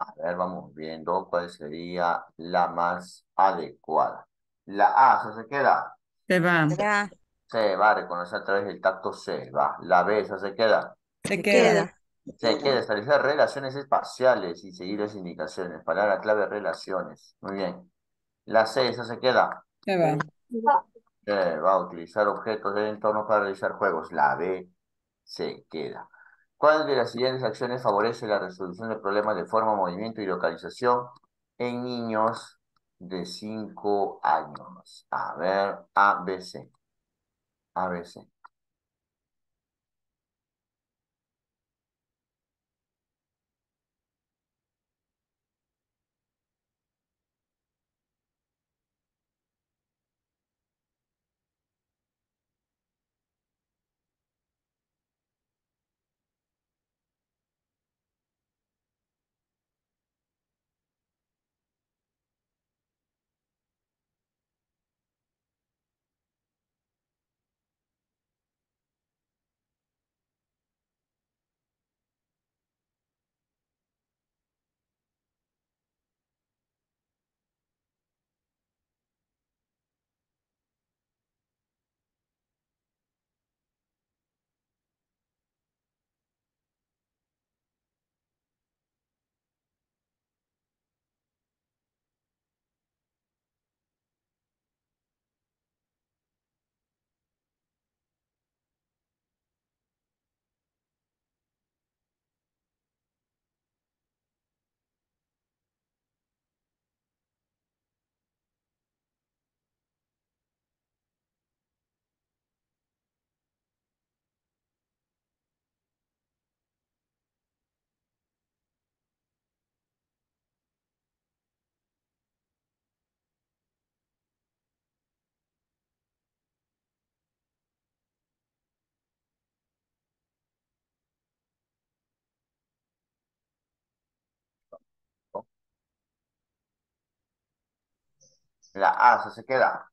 A ver, vamos viendo cuál sería la más adecuada. La A, ¿esa se queda? Se va. Se va. Se va a reconocer a través del tacto, se va. La B, ¿esa se queda? Se Se queda. queda. Se queda establecer relaciones espaciales y seguir las indicaciones. Palabra clave, relaciones. Muy bien. La C, ¿esa se queda? Se va. Eh, va a utilizar objetos del entorno para realizar juegos. La B se queda. ¿Cuál de las siguientes acciones favorece la resolución de problemas de forma, movimiento y localización en niños de cinco años? A ver, A, B, C. A, B, C. La A, ¿se queda?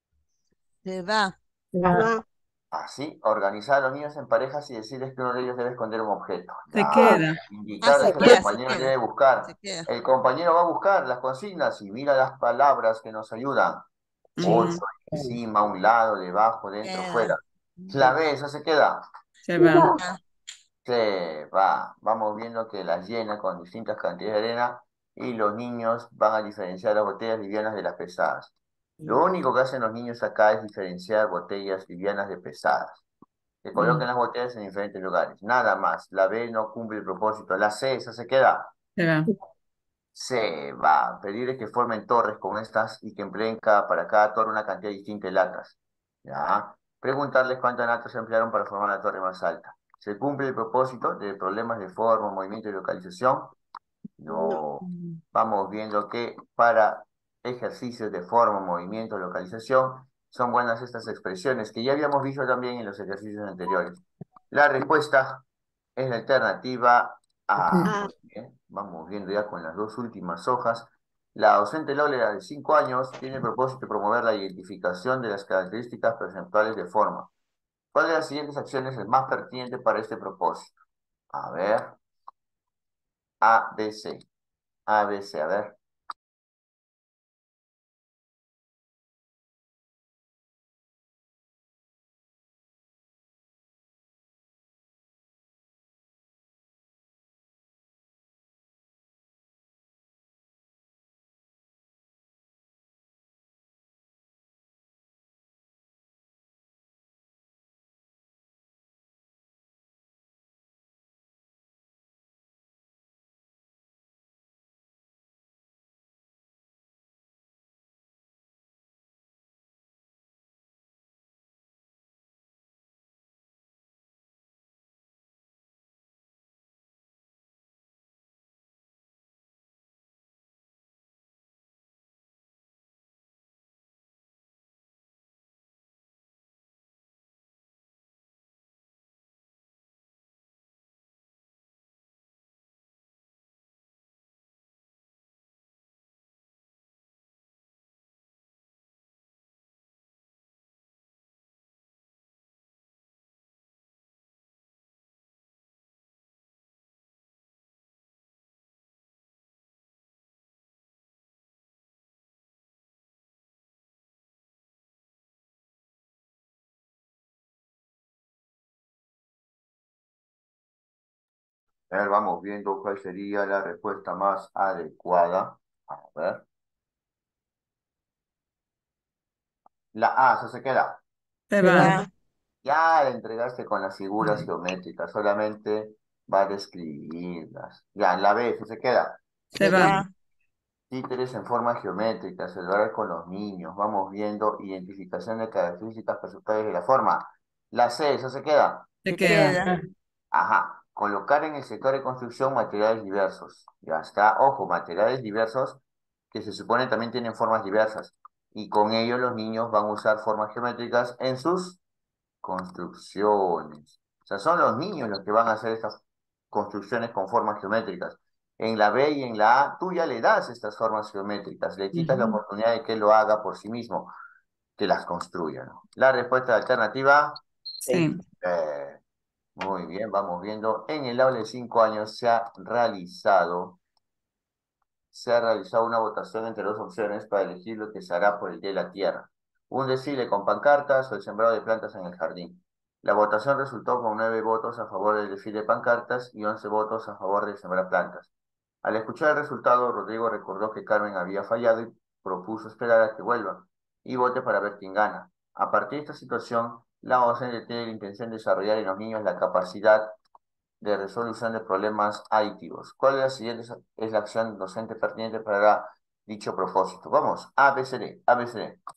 Se va. Se va. Así, organizar a los niños en parejas y decirles que uno de ellos debe esconder un objeto. Se Ya, queda. Ah, indicarles se que el queda, se compañero queda. debe buscar. Se queda. El compañero va a buscar las consignas y mira las palabras que nos ayudan. Ujú. Ocho, encima, a un lado, debajo, dentro, Queda. fuera. La B, esa se queda. Se va. Ah, Se va. Vamos viendo que las llena con distintas cantidades de arena y los niños van a diferenciar las botellas livianas de las pesadas. Lo único que hacen los niños acá es diferenciar botellas livianas de pesadas. Se colocan Mm. las botellas en diferentes lugares. Nada más. La B no cumple el propósito. La C, esa se queda. Se va. Se va. Pedirles que formen torres con estas y que empleen cada, para cada torre una cantidad distinta de latas. ¿Ya? Preguntarles cuántas latas se emplearon para formar la torre más alta. ¿Se cumple el propósito de problemas de forma, movimiento y localización? No. Vamos viendo que para ejercicios de forma, movimiento, localización, son buenas estas expresiones que ya habíamos visto también en los ejercicios anteriores. La respuesta es la alternativa A. ah, Muy bien. Vamos viendo ya con las dos últimas hojas. La docente Lola de cinco años tiene el propósito de promover la identificación de las características perceptuales de forma. ¿Cuál de las siguientes acciones es más pertinente para este propósito? A ver. A, B, C. A, B, C. A ver. A ver, vamos viendo cuál sería la respuesta más adecuada. A ver. La A, ¿eso se queda? Se Se va. va. Ya le entregaste con las figuras geométricas, solamente va a describirlas. Ya, la B, ¿eso se queda? Se Se va. va. Títeres en formas geométricas, celebrar con los niños. Vamos viendo identificación de características perceptuales de la forma. La C, ¿eso se queda? Se Se queda. queda. Ajá. Colocar en el sector de construcción materiales diversos. Ya está. Ojo, materiales diversos que se supone también tienen formas diversas. Y con ello los niños van a usar formas geométricas en sus construcciones. O sea, son los niños los que van a hacer estas construcciones con formas geométricas. En la B y en la A, tú ya le das estas formas geométricas, le quitas la Ujú. oportunidad de que él lo haga por sí mismo, que las construya, ¿no? La respuesta alternativa, Sí. eh, muy bien, vamos viendo. En el aula de cinco años se ha realizado, se ha realizado una votación entre dos opciones para elegir lo que se hará por el Día de la Tierra. Un desfile con pancartas o el sembrado de plantas en el jardín. La votación resultó con nueve votos a favor del desfile de pancartas y once votos a favor de sembrar plantas. Al escuchar el resultado, Rodrigo recordó que Carmen había fallado y propuso esperar a que vuelva y vote para ver quién gana. A partir de esta situación, la docente tiene la intención de desarrollar en los niños la capacidad de resolución de problemas aditivos. ¿Cuál de las siguientes es la acción docente pertinente para dicho propósito? Vamos, A, B, C, D, A, B, C, D.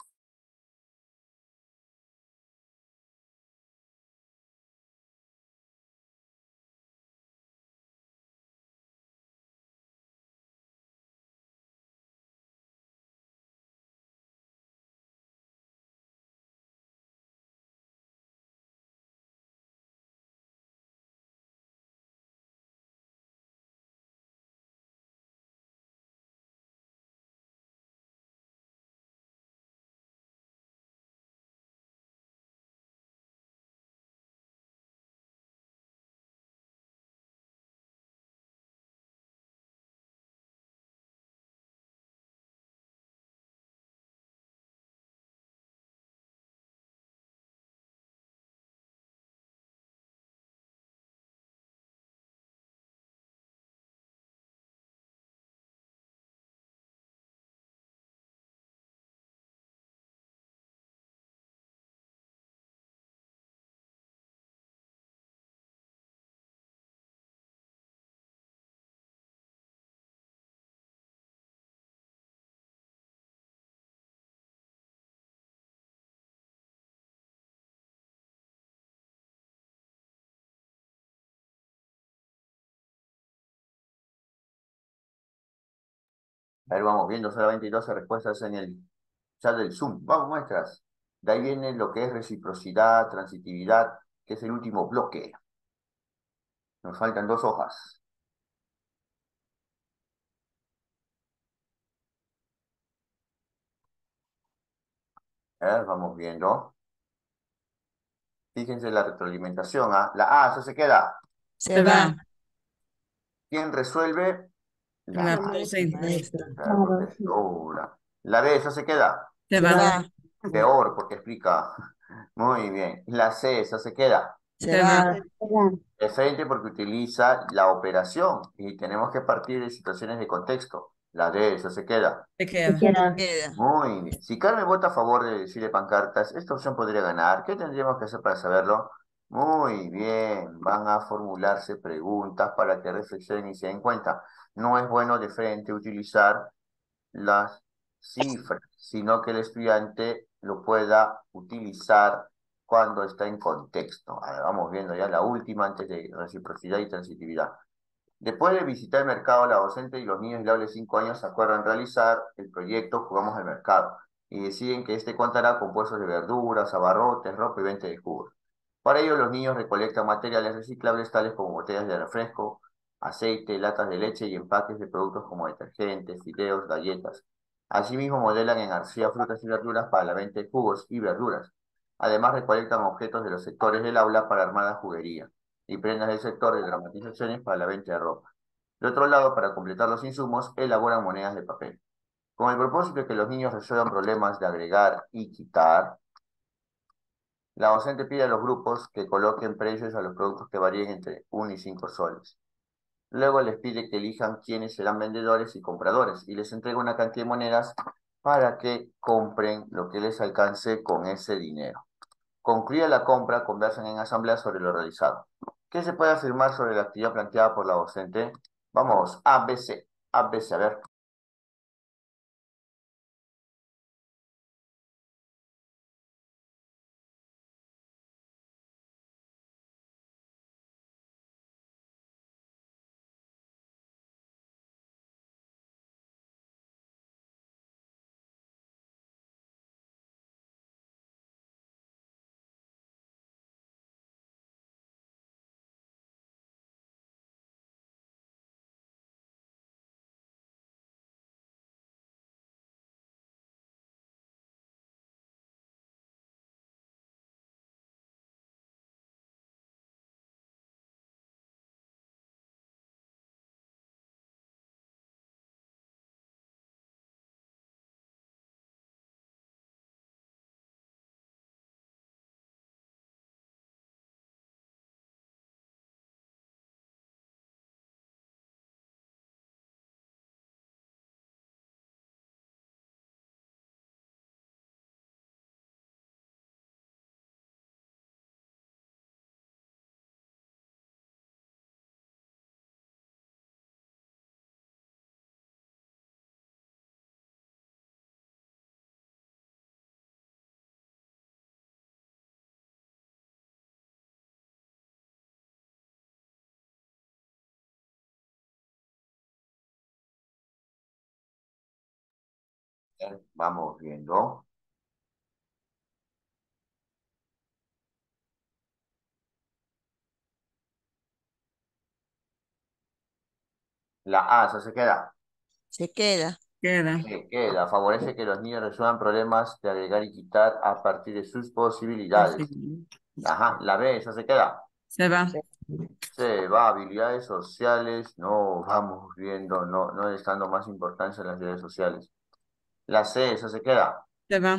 A ver, vamos viendo solamente doce respuestas en el chat del Zoom. Vamos, muestras. De ahí viene lo que es reciprocidad, transitividad, que es el último bloque. Nos faltan dos hojas. A ver, vamos viendo. Fíjense la retroalimentación, ¿ah? La A, eso se queda. Se Se va. va. ¿Quién resuelve? La La La maestra, docente. maestra. la profesora. La B, eso se queda. Se Se Se va. va. va. Peor, porque explica. Muy bien. La C, esa se queda. Se Se va. va. Se va. De frente porque utiliza la operación y tenemos que partir de situaciones de contexto. La D, eso se queda. Se Se queda. queda. Queda. Muy bien. Si Carmen vota a favor de decirle pancartas, esta opción podría ganar. ¿Qué tendríamos que hacer para saberlo? Muy bien. Van a formularse preguntas para que reflexionen y se den cuenta. No es bueno de frente utilizar las cifras, sino que el estudiante lo pueda utilizar cuando está en contexto. A ver, vamos viendo ya la última antes de reciprocidad y transitividad. Después de visitar el mercado, la docente y los niños del aula de cinco años acuerdan realizar el proyecto Jugamos al Mercado y deciden que este contará con puestos de verduras, abarrotes, ropa y venta de jugos. Para ello, los niños recolectan materiales reciclables tales como botellas de refresco, aceite, latas de leche y empaques de productos como detergentes, fideos, galletas. Asimismo, modelan en arcilla frutas y verduras para la venta de jugos y verduras. Además, recolectan objetos de los sectores del aula para armar la juguería y prendas del sector de dramatizaciones para la venta de ropa. De otro lado, para completar los insumos, elaboran monedas de papel. Con el propósito de que los niños resuelvan problemas de agregar y quitar, la docente pide a los grupos que coloquen precios a los productos que varíen entre uno y cinco soles. Luego les pide que elijan quiénes serán vendedores y compradores y les entrega una cantidad de monedas para que compren lo que les alcance con ese dinero. Concluida la compra, conversan en asamblea sobre lo realizado. ¿Qué se puede afirmar sobre la actividad planteada por la docente? Vamos, A, B, C. A, B, C, a ver. Vamos viendo. La A, ¿eso se queda? Se queda. Queda. Se queda. Favorece que los niños resuelvan problemas de agregar y quitar a partir de sus posibilidades. Posible. Ajá, la B, ¿eso se queda? Se va. Se va, habilidades sociales, no vamos viendo, no, no les dando más importancia a las habilidades sociales. La C, ¿eso se queda? Se va.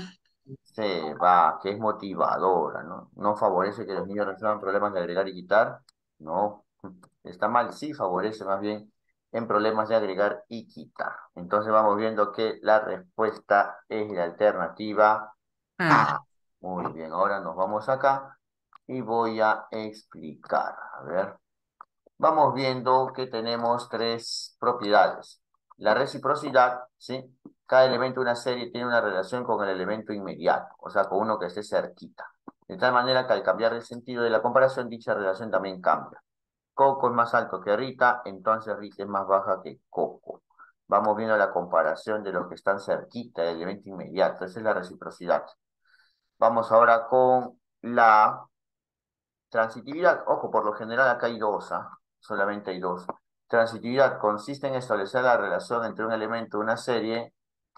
Se va, que es motivadora, ¿no? No favorece que los niños resuelvan problemas de agregar y quitar, no. Está mal, sí favorece más bien en problemas de agregar y quitar. Entonces vamos viendo que la respuesta es la alternativa Ah, A. Muy bien, ahora nos vamos acá y voy a explicar. A ver. Vamos viendo que tenemos tres propiedades. La reciprocidad, ¿sí? Cada elemento de una serie tiene una relación con el elemento inmediato, o sea, con uno que esté cerquita. De tal manera que al cambiar el sentido de la comparación, dicha relación también cambia. Coco es más alto que Rita, entonces Rita es más baja que Coco. Vamos viendo la comparación de los que están cerquita del elemento inmediato. Esa es la reciprocidad. Vamos ahora con la transitividad. Ojo, por lo general acá hay dos, ¿ah? Solamente hay dos. Transitividad consiste en establecer la relación entre un elemento de una serie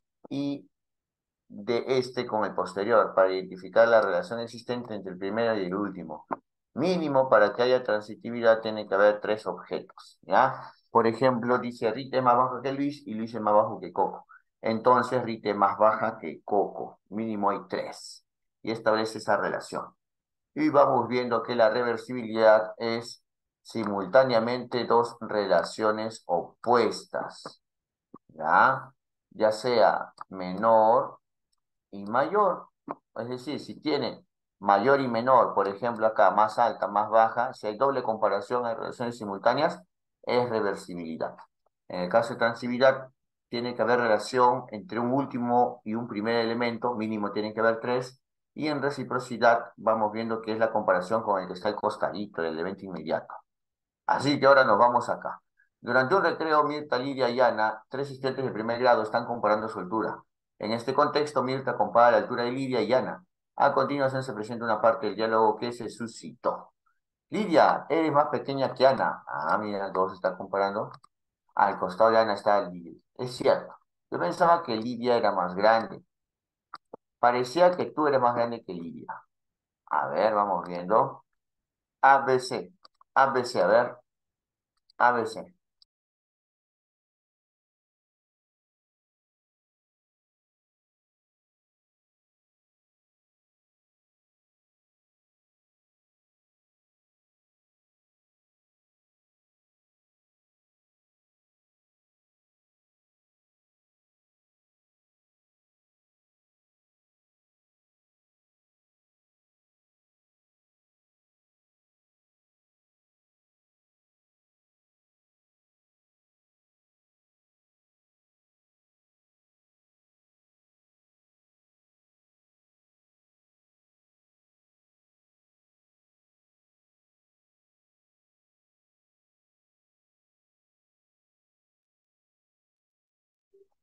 y de este con el posterior para identificar la relación existente entre el primero y el último. Mínimo para que haya transitividad tiene que haber tres objetos, ¿ya? Por ejemplo, dice Rita es más baja que Luis y Luis es más bajo que Coco. Entonces Rita es más baja que Coco. Mínimo hay tres. Y establece esa relación. Y vamos viendo que la reversibilidad es simultáneamente dos relaciones opuestas, ¿ya? Ya sea menor y mayor. Es decir, si tiene mayor y menor, por ejemplo acá, más alta, más baja, si hay doble comparación, hay relaciones simultáneas, es reversibilidad. En el caso de transibilidad, tiene que haber relación entre un último y un primer elemento, mínimo tiene que haber tres, y en reciprocidad vamos viendo que es la comparación con el que está el costadito, el elemento inmediato. Así que ahora nos vamos acá. Durante un recreo, Mirta, Lidia y Ana, tres estudiantes de primer grado, están comparando su altura. En este contexto, Mirta compara la altura de Lidia y Ana. A continuación se presenta una parte del diálogo que se suscitó. Lidia, eres más pequeña que Ana. Ah, mira, todos se están comparando. Al costado de Ana está Lidia. Es cierto. Yo pensaba que Lidia era más grande. Parecía que tú eres más grande que Lidia. A ver, vamos viendo. A, B, C. A, B, C, a ver. A, B, C.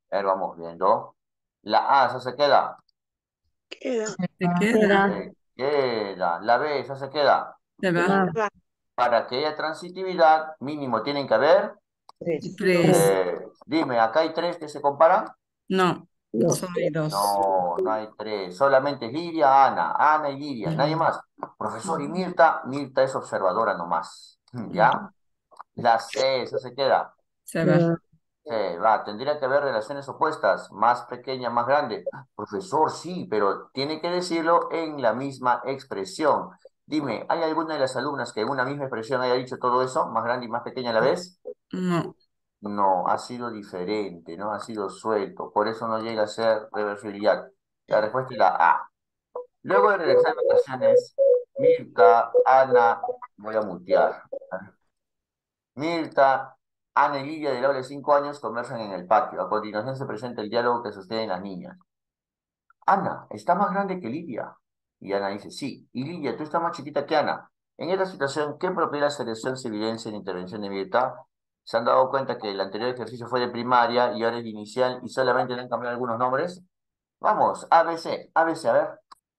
A ver, vamos viendo. La A, esa se queda. Queda. Se queda. Se queda. La B, esa se queda. Se va. Va. Para que haya transitividad, mínimo tienen que haber. Tres. Tres. eh, dime, ¿acá hay tres que se comparan? No, Dos. solo hay dos. No, no hay tres. Solamente es Lidia, Ana. Ana y Lidia. Nadie más. Profesor, y Mirta. Mirta es observadora nomás. ¿Ya? La C, esa se queda. Se va. Se va. Tendría que haber relaciones opuestas. Más pequeña, más grande. Profesor, sí, pero tiene que decirlo en la misma expresión. Dime, ¿hay alguna de las alumnas que en una misma expresión haya dicho todo eso? ¿Más grande y más pequeña a la vez? No. No, ha sido diferente, ¿no? Ha sido suelto. Por eso no llega a ser reversibilidad. La respuesta es la A. Luego de regresar de vacaciones, Mirta, Ana, voy a mutear. Mirta, Ana y Lidia del aula de cinco años conversan en el patio. A continuación se presenta el diálogo que sostienen las niñas. Ana, ¿está más grande que Lidia? Y Ana dice, sí. Y Lidia, tú estás más chiquita que Ana. En esta situación, ¿qué propiedad de selección se evidencia en la intervención de Mirta? ¿Se han dado cuenta que el anterior ejercicio fue de primaria y ahora es de inicial y solamente le han cambiado algunos nombres? Vamos, A, B, C, A, B, C, a ver.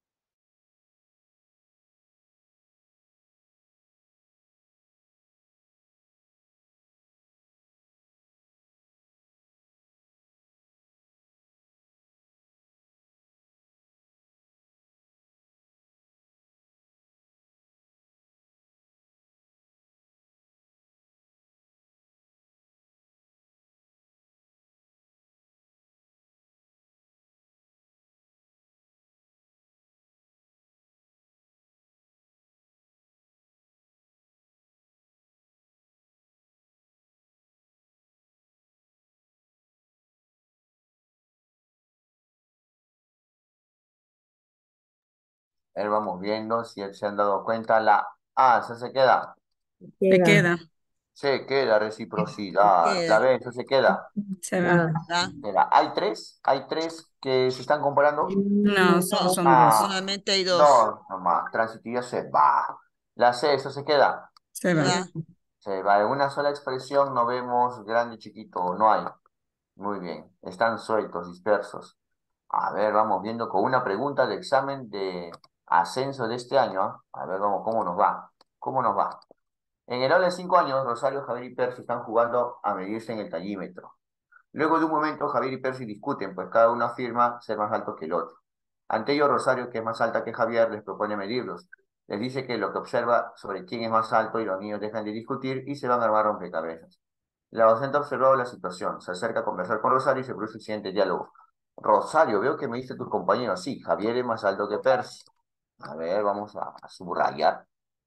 A ver, vamos viendo si se han dado cuenta. La A, ¿se se queda? Se queda. Se queda, reciprocidad. Se La queda. B, ¿eso se queda? Se va. Va. Queda. ¿Hay tres? ¿Hay tres que se están comparando? No, solo son dos. Ah, Solamente hay dos. dos nomás. Transitividad se va. La C, ¿eso se queda? Se va. Va. Se va. En una sola expresión no vemos grande y chiquito. No hay. Muy bien. Están sueltos, dispersos. A ver, vamos viendo con una pregunta de examen de ascenso de este año. ¿ah? A ver, vamos, ¿cómo nos va? ¿Cómo nos va? En el aula de cinco años, Rosario, Javier y Percy están jugando a medirse en el tallímetro. Luego de un momento, Javier y Percy discuten, pues cada uno afirma ser más alto que el otro. Ante ello, Rosario, que es más alta que Javier, les propone medirlos. Les dice que lo que observa sobre quién es más alto y los niños dejan de discutir y se van a armar rompecabezas. La docente ha observado la situación, se acerca a conversar con Rosario y se produce el siguiente diálogo. Rosario, veo que me diste tus compañeros. Sí, Javier es más alto que Percy. A ver, vamos a, a subrayar.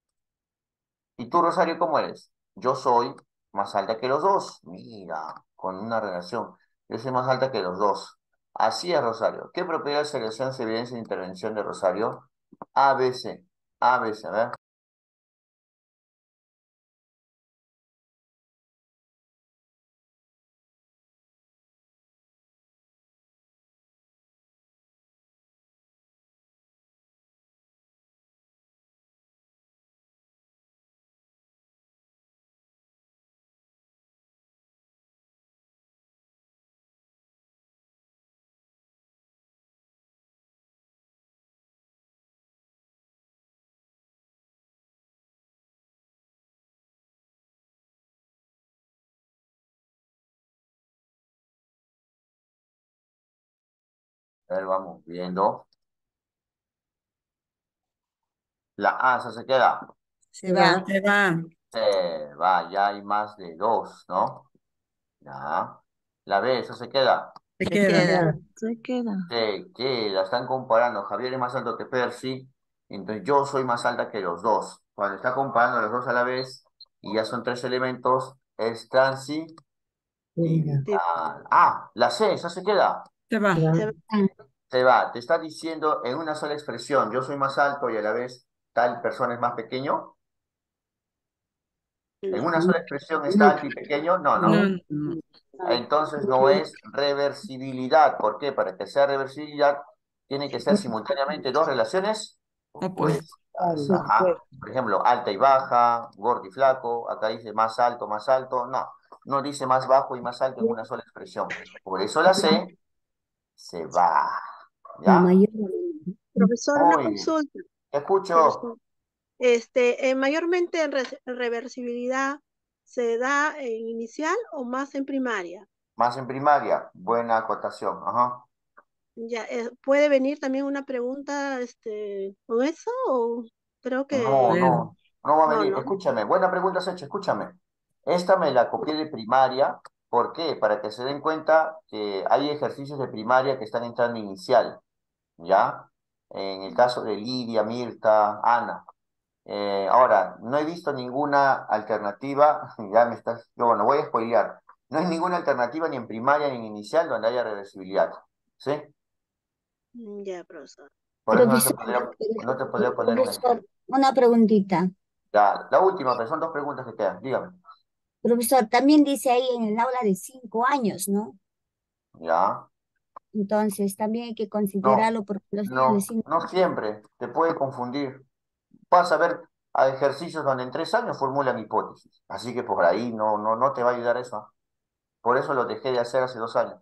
¿Y tú, Rosario, cómo eres? Yo soy más alta que los dos. Mira, con una relación. Yo soy más alta que los dos. Así es, Rosario. ¿Qué propiedad de selección se evidencia en la intervención de Rosario? A, B, C. A, B, C. A ver. A ver, vamos viendo. La A, ¿esa se queda? Se va. Se va. Se va, ya hay más de dos, ¿no? Ya. La B, ¿esa se queda? Se Se queda. queda. Se queda. Se queda, están comparando. Javier es más alto que Percy, entonces yo soy más alta que los dos. Cuando está comparando a los dos a la vez, y ya son tres elementos, es transitividad. Ah, la C, esa se queda. Se va. Se va. Se va, te está diciendo en una sola expresión, yo soy más alto y a la vez tal persona es más pequeño. En una sola expresión está alto y pequeño. No, no. No, no. Entonces no es reversibilidad. ¿Por qué? Para que sea reversibilidad, tiene que ser simultáneamente dos relaciones Opuesto. opuestas. Ajá. Por ejemplo, alta y baja, gordo y flaco. Acá dice más alto, más alto. No. no dice más bajo y más alto en una sola expresión. Por eso la C se va. La ¿Ya? mayor. Profesor, una Muy bien. consulta. Te escucho. Profesor. Este, eh, mayormente en re- reversibilidad se da en inicial o más en primaria. Más en primaria. Buena acotación. Ajá. Ya, eh, ¿puede venir también una pregunta este, con eso? O creo que No, Puede. no, no va a no, venir. no. Escúchame, buena pregunta has hecho, escúchame. Esta me la copié de primaria. ¿Por qué? Para que se den cuenta que hay ejercicios de primaria que están entrando inicial, ¿ya? En el caso de Lidia, Mirta, Ana. Eh, ahora, no he visto ninguna alternativa, ya me estás, yo, bueno, voy a spoilear. No hay ninguna alternativa ni en primaria ni en inicial donde haya reversibilidad, ¿sí? Mm, Ya, profesor. Por eso no te Profesor, podría, no te podría poner un profesor, ejemplo. una preguntita. Ya, la última, pero son dos preguntas que quedan, dígame. Profesor, también dice ahí en el aula de cinco años, ¿no? Ya. Entonces, también hay que No, considerarlo porque los niños de no, cinco. no siempre, te puede confundir. Vas a ver a ejercicios donde en tres años formulan hipótesis, así que por ahí no, no, no te va a ayudar eso. Por eso lo dejé de hacer hace dos años.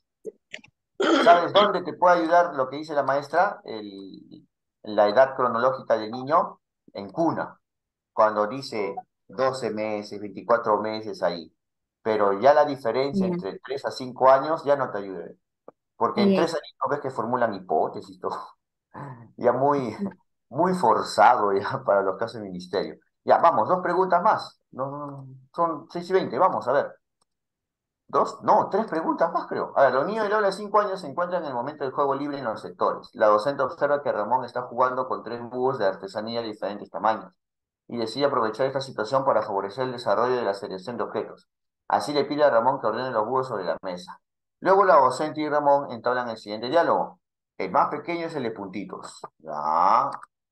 ¿Sabes dónde te puede ayudar lo que dice la maestra? El- la edad cronológica del niño en cuna, cuando dice doce meses, veinticuatro meses ahí. Pero ya la diferencia Ya, entre tres a cinco años ya no te ayuda. Porque en ahí, tres ahí. años no ves que formulan hipótesis, todo. Ya muy, muy forzado ya para los casos de ministerio. Ya, vamos, dos preguntas más. No, son seis y veinte, vamos a ver. ¿Dos? No, tres preguntas más, creo. A ver, los niños del aula de cinco años se encuentran en el momento del juego libre en los sectores. La docente observa que Ramón está jugando con tres búhos de artesanía de diferentes tamaños y decide aprovechar esta situación para favorecer el desarrollo de la selección de objetos. Así le pide a Ramón que ordene los búhos sobre la mesa. Luego la docente y Ramón entablan el siguiente diálogo. El más pequeño es el de puntitos. Ya.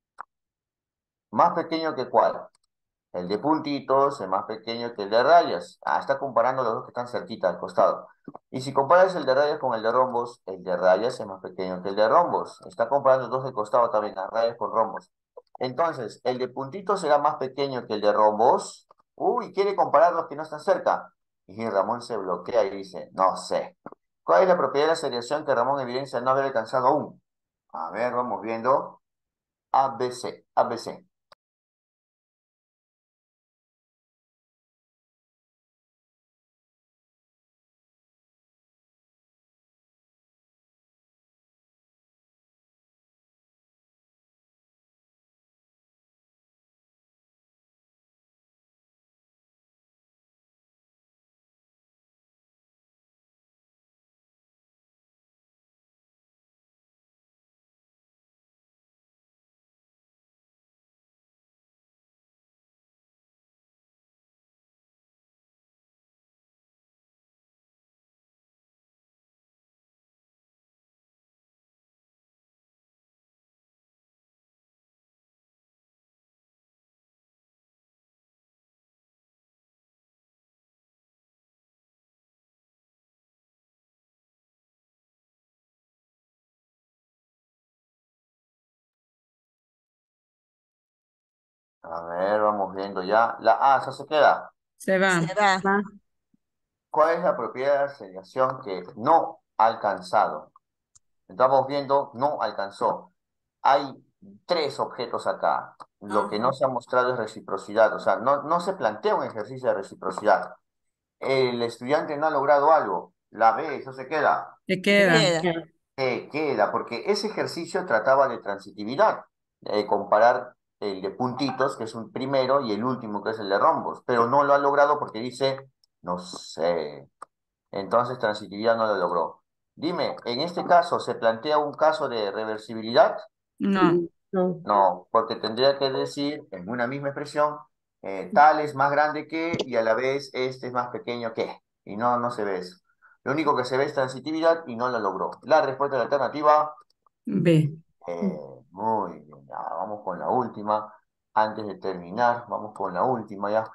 ¿Más pequeño que cuál? El de puntitos es más pequeño que el de rayas. Ah, está comparando los dos que están cerquita al costado. Y si comparas el de rayas con el de rombos, el de rayas es más pequeño que el de rombos. Está comparando los dos de costado también, las rayas con rombos. Entonces, ¿el de puntitos será más pequeño que el de rombos? Uy, quiere comparar los que no están cerca. Y Ramón se bloquea y dice, no sé. ¿Cuál es la propiedad de la seriación que Ramón evidencia no haber alcanzado aún? A ver, vamos viendo. A, B, C, A, B, C. A ver, vamos viendo ya. La A, ¿esa se queda? Se va. Se va. Va. ¿Cuál es la propiedad de la aceleración que no ha alcanzado? Estamos viendo, no alcanzó. Hay tres objetos acá. Lo que no Ajá. se ha mostrado es reciprocidad. O sea, no, no se plantea un ejercicio de reciprocidad. El estudiante no ha logrado algo. La B, eso se queda. Se Se queda. queda. ¿Qué queda? Porque ese ejercicio trataba de transitividad. Eh, comparar el de puntitos, que es un primero, y el último, que es el de rombos. Pero no lo ha logrado porque dice, no sé. Entonces transitividad no lo logró. Dime, ¿en este caso se plantea un caso de reversibilidad? No. No. No, porque tendría que decir en una misma expresión, eh, tal es más grande que y a la vez este es más pequeño que. Y no, no se ve eso. Lo único que se ve es transitividad y no lo logró. La respuesta de la alternativa, B. eh, muy bien. Ya, vamos con la última. Antes de terminar, vamos con la última ya.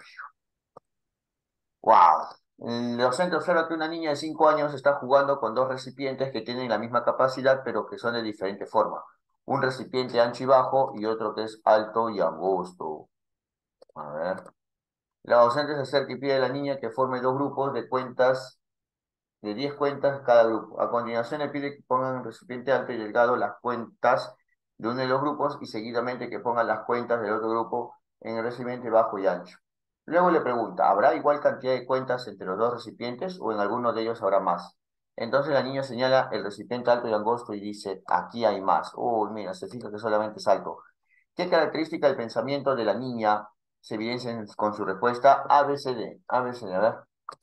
¡Wow! El docente observa que una niña de cinco años está jugando con dos recipientes que tienen la misma capacidad, pero que son de diferente forma. Un recipiente ancho y bajo y otro que es alto y angosto. A ver. La docente se acerca y pide a la niña que forme dos grupos de cuentas, de diez cuentas cada grupo. A continuación le pide que pongan en recipiente alto y delgado las cuentas de uno de los grupos y seguidamente que pongan las cuentas del otro grupo en el recipiente bajo y ancho. Luego le pregunta, ¿habrá igual cantidad de cuentas entre los dos recipientes o en alguno de ellos habrá más? Entonces la niña señala el recipiente alto y angosto y dice, aquí hay más. Uy, mira, se fija que solamente es alto. ¿Qué característica del pensamiento de la niña se evidencia en- con su respuesta A, B, C, D? A, B, C, D, a ver.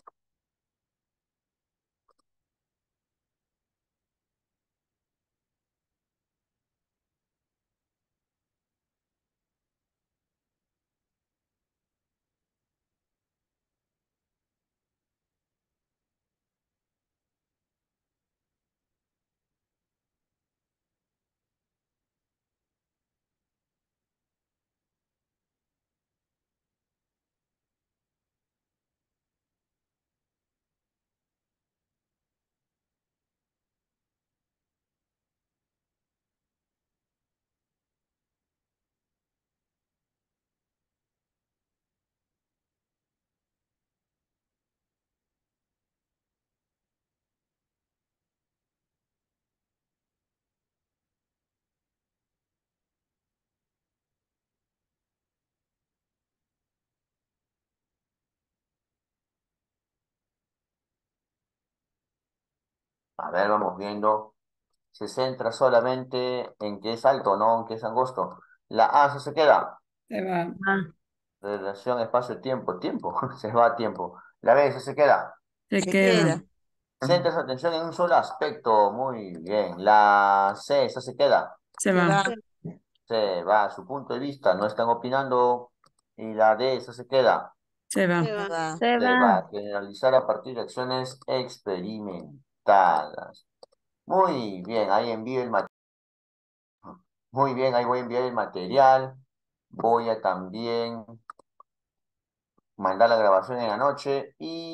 A ver, vamos viendo. Se centra solamente en que es alto, no en que es angosto. La A se se queda. Se va. Ah, Relación espacio-tiempo. Tiempo. Se va a tiempo. La B se se queda. Se Se queda. queda. Centra su atención en un solo aspecto. Muy bien. La C esa se queda. Se Se va. va. Se va a su punto de vista. No están opinando. Y la D esa se queda. Se va. Se Se va. va. se Se va a va. generalizar a partir de acciones experimentadas. Muy bien. Ahí envío el material. Muy bien, ahí voy a enviar el material. Voy a también mandar la grabación en la noche y